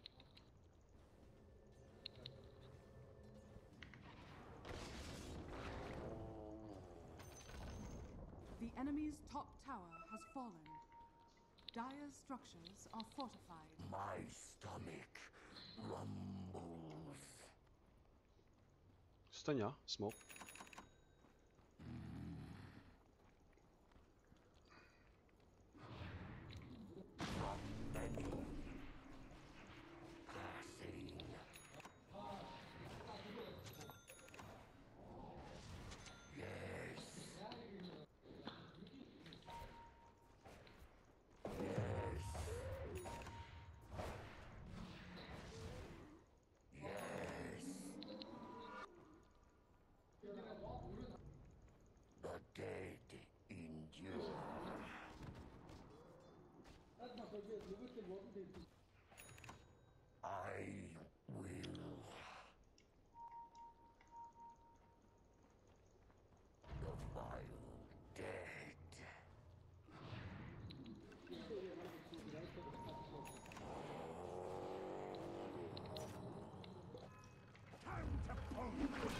The enemy's top tower has fallen. Dire's structures are fortified. My stomach rumbles. Gusto niya? Smoke? From many passing. Yes. Yes. The dead endure. I will. The vile dead. Time to pull.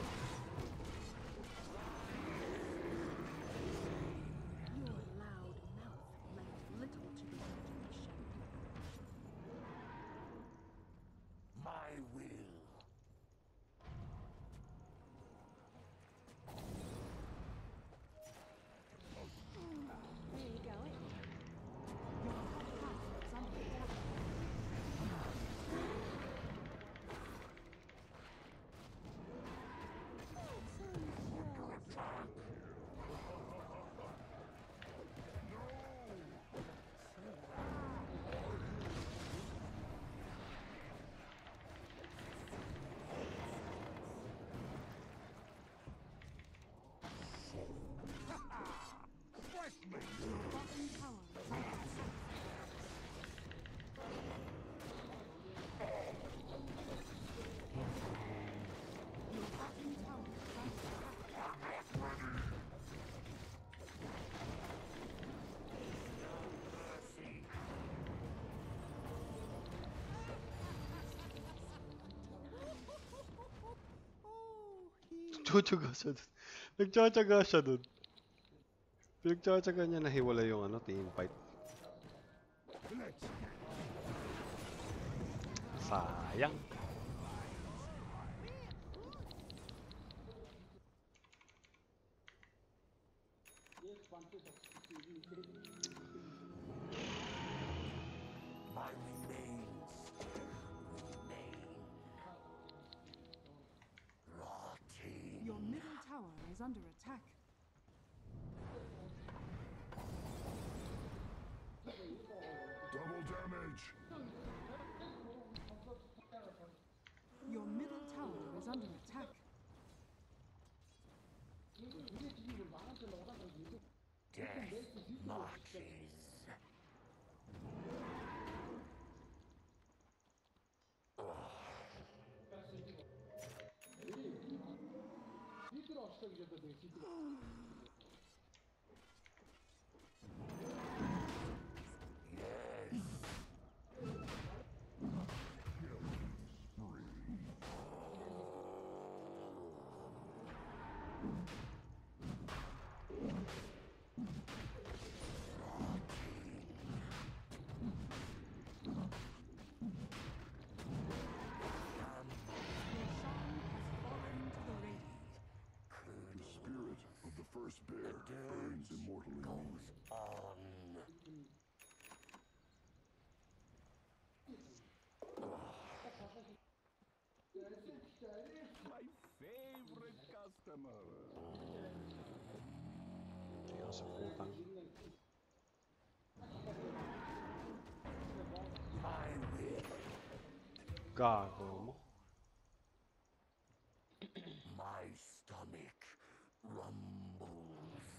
Your loud mouth lent little to the imagination. My will. Where are you going? Your top tower is under attack. Fresh meat. Your bottom tower is under attack. Your bottom tower is under attack. Mercy. Tutsuga siya dun. Nagtsatsaga siya dun. Pinagtsatsaga niya na hiwala yung ano, team fight. Let's Sayang. My remains remain rotting. Your middle tower is under attack. double damage. Your middle tower is under attack. Death marches. Yes. first bear burns immortal in me. On. My favorite customer. Sa putang. Gago mo. My stomach rumbles.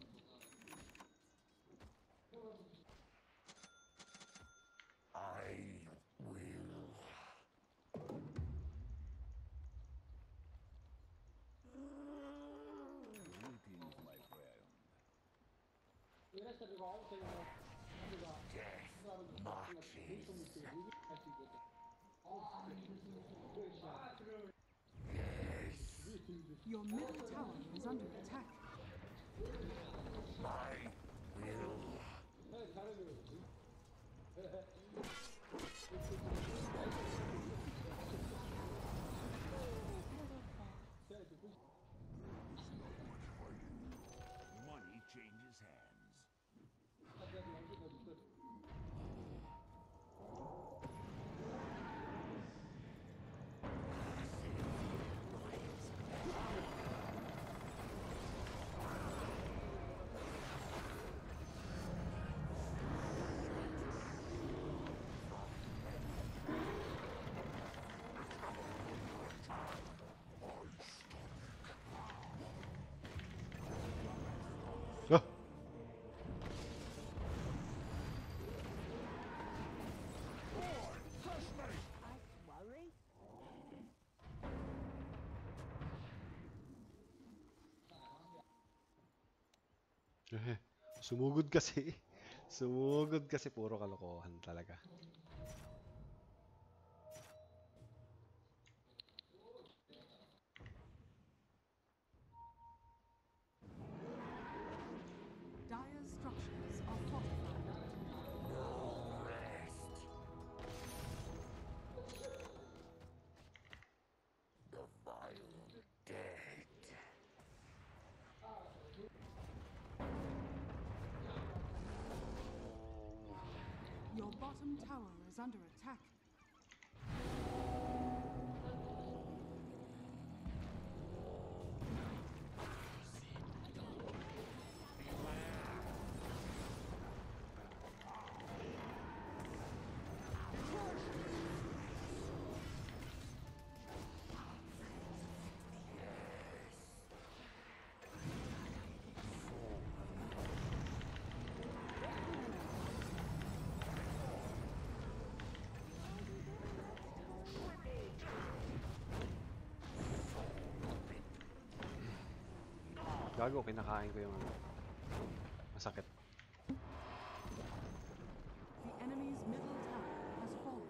I will. Greetings, my friend. Death Marches. Your middle tower is under attack. My will. Money changes hands. Ah! Worry? Sumugod kasi. Sumugod kasi puro kalokohan talaga. Dire structures are fortified. Rest. The vile dead. Your bottom tower is under attack. Gago, kinakain ko yung ano. Masakit. The enemy's middle tower has fallen.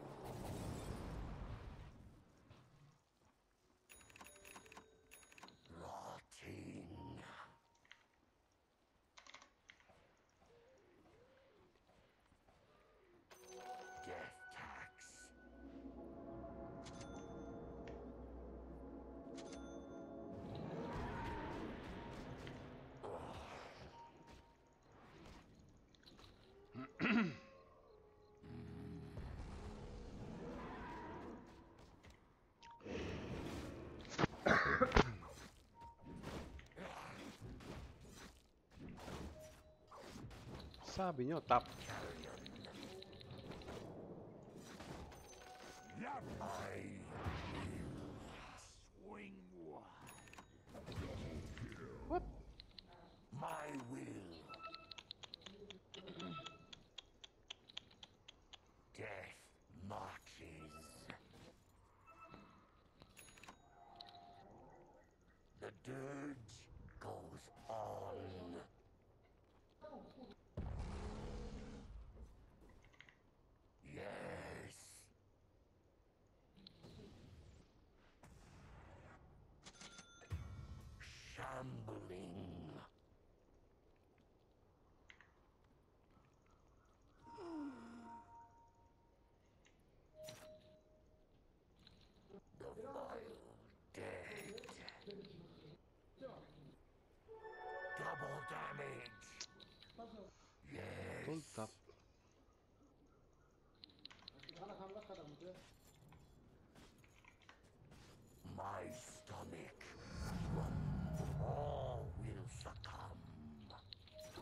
Rotting. Death tax. Sabi nyo, top. I swing wide. What? My will. Death marches. The dirge goes on. Yes. Shambling. The vile dead. Double damage. Yes. Full top. My stomach. All will succumb.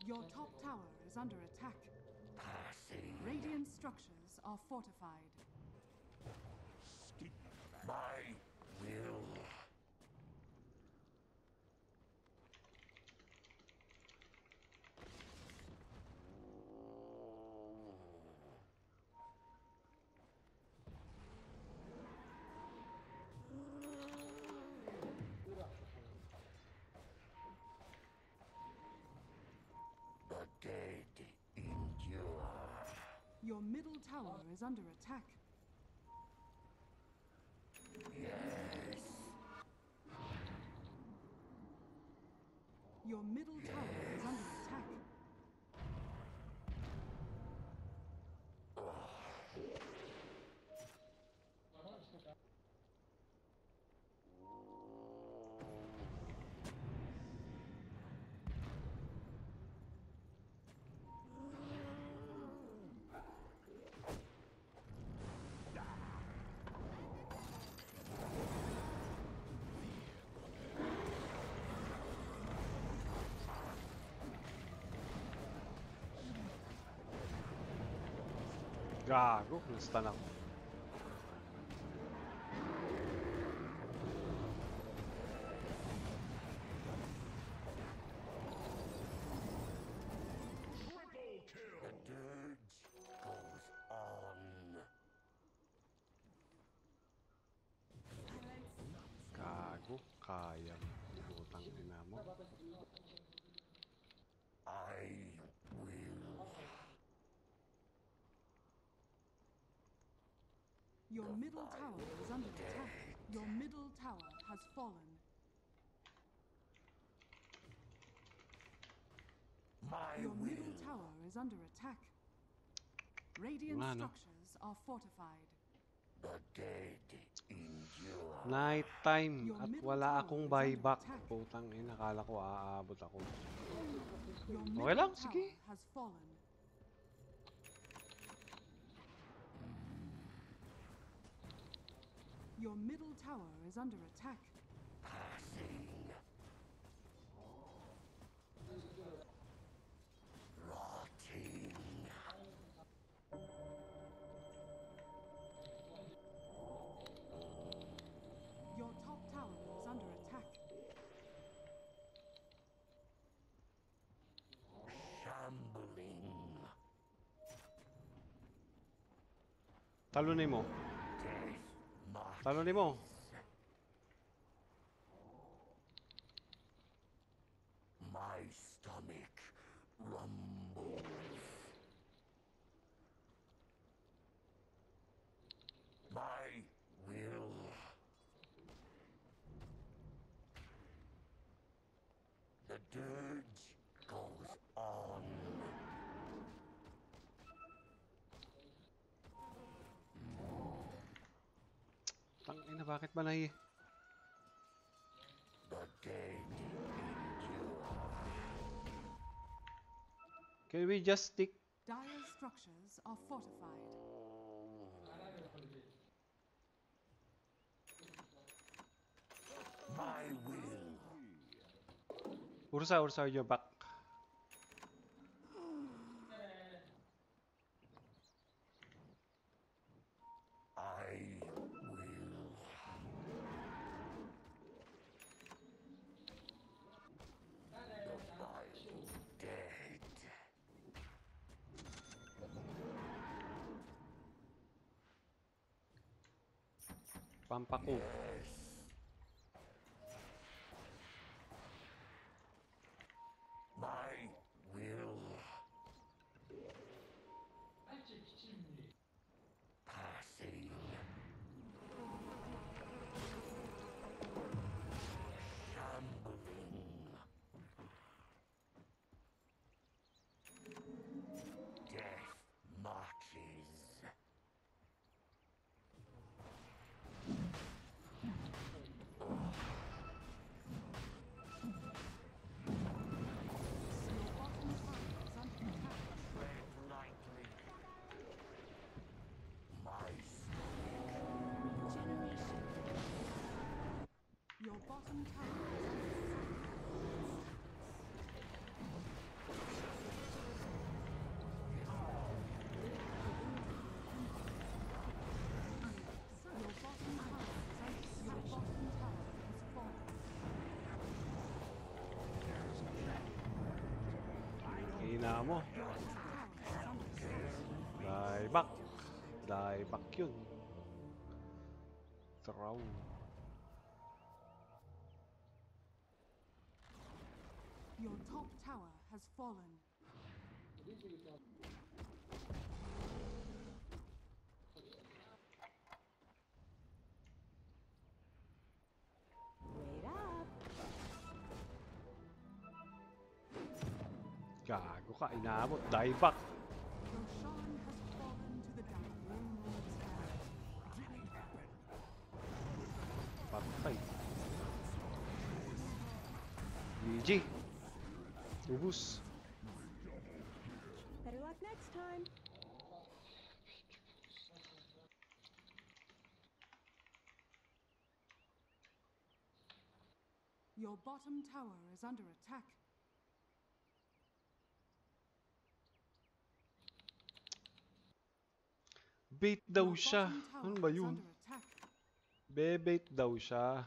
Your top tower is under attack. Passing. Radiant structures are fortified. My will. The dead endure. Your middle tower is under attack. Yes. Your middle tower is under attack. Gago, na-stun ako. The dirge goes on. Gago, kaya mo. Putang ina mo. I will. Your middle tower is under attack. Your middle tower has fallen. My Your will. middle tower is under attack. Radiant Nga, no? structures are fortified. The dead endure. Night time Your at middle wala tower akong is under buyback. attack. Putang ina, akala ko aabot ako. Your Okay middle lang, tower sige. has fallen. Your middle tower is under attack. Passing. Rotting. Your top tower is under attack. Shambling. Talunin mo. Death marches. Talunin mo. My stomach rumbles. My will. The dirge goes on. Tang ina, bakit ba nahi? The dead endure. Can we just stick? Dire structures are fortified. My will. Ursa, Ursa, you're back. I will. The vile dead. Pampaku. Yes. My will. Passing. Shambling. Death marches. hina mo. Die back. Die back yun. Throw. Your top tower has fallen. Wait up. Gago ka, inaabot. Die back. Roshan has fallen to the Dire Lord's hand. Patay. GG. Ubus. Better luck next time. Your bottom tower is under attack. Bait daw Your siya. bottom tower Ano ba is yun? under attack. Bebait daw siya.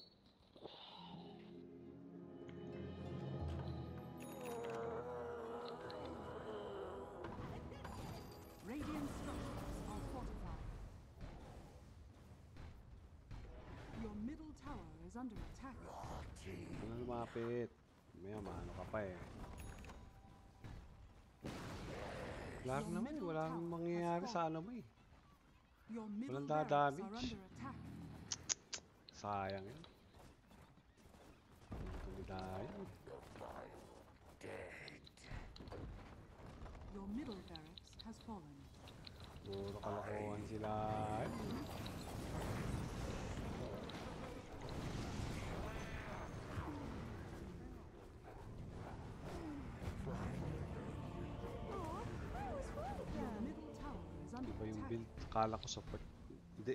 Radiant structures are fortified. Your middle tower is under attack. Ano lumapit? Maya maano ka pa eh. Wala rin naman eh. Wala rin mangyayari sa ano mo eh. Your middle Walang barracks are dadamage. under attack. Sayang yun. Tumidayo. Your middle barracks has fallen. Puro kalokohan sila. Your middle tower is under Iba yung attack. build. Kala ko support. Hindi.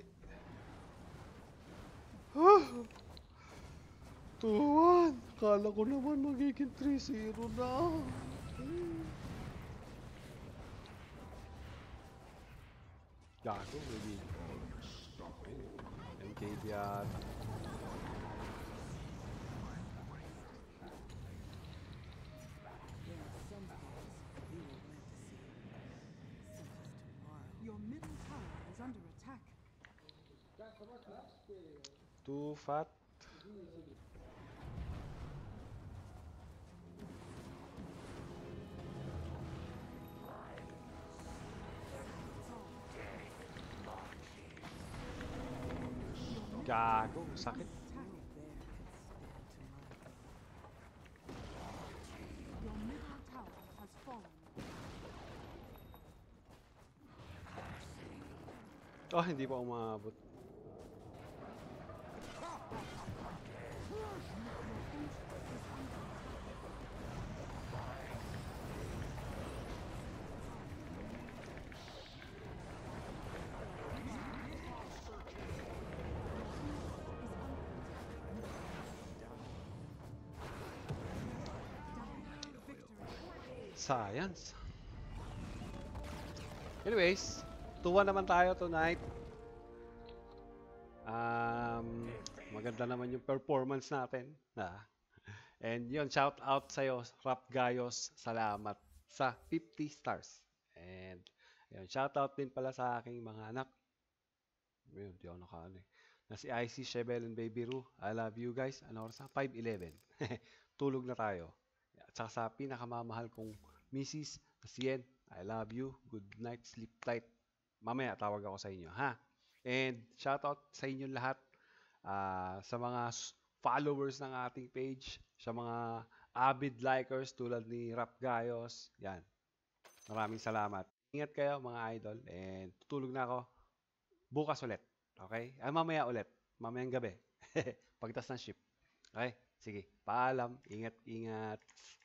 2-1. Kala ko naman magiging 3-0 na. Gago, maybe. MKB yata. Your middle tower is under attack. Too fat. Gago, sakit. Your middle tower has fallen. Oh, hindi pa umabot. Science. Anyways, 2-1 naman tayo tonight. Maganda naman yung performance natin. And yun, shout out sa'yo, Rap Gayos. Salamat sa 50 stars. And yun, shout out din pala sa aking mga anak. Yun, di ako nakaano eh. Na si IC, Shebel, and Baby Ru. I love you guys. Ano oras na? 5:11. Tulog na tayo. At saka sa pinakamamahal kong Mrs. na si Yen, I love you. Good night, sleep tight. Mamaya tawag ako sa inyo, ha? And shoutout sa inyo lahat, sa mga followers ng ating page, sa mga avid likers tulad ni Rap Gayos. Yan. Maraming salamat. Ingat kayo mga idol, and tutulog na ako. Bukas ulit. Okay? Mamaya ulit. Mamayang gabi. Pagtas ng ship. Okay? Sige. Paalam. Ingat, ingat.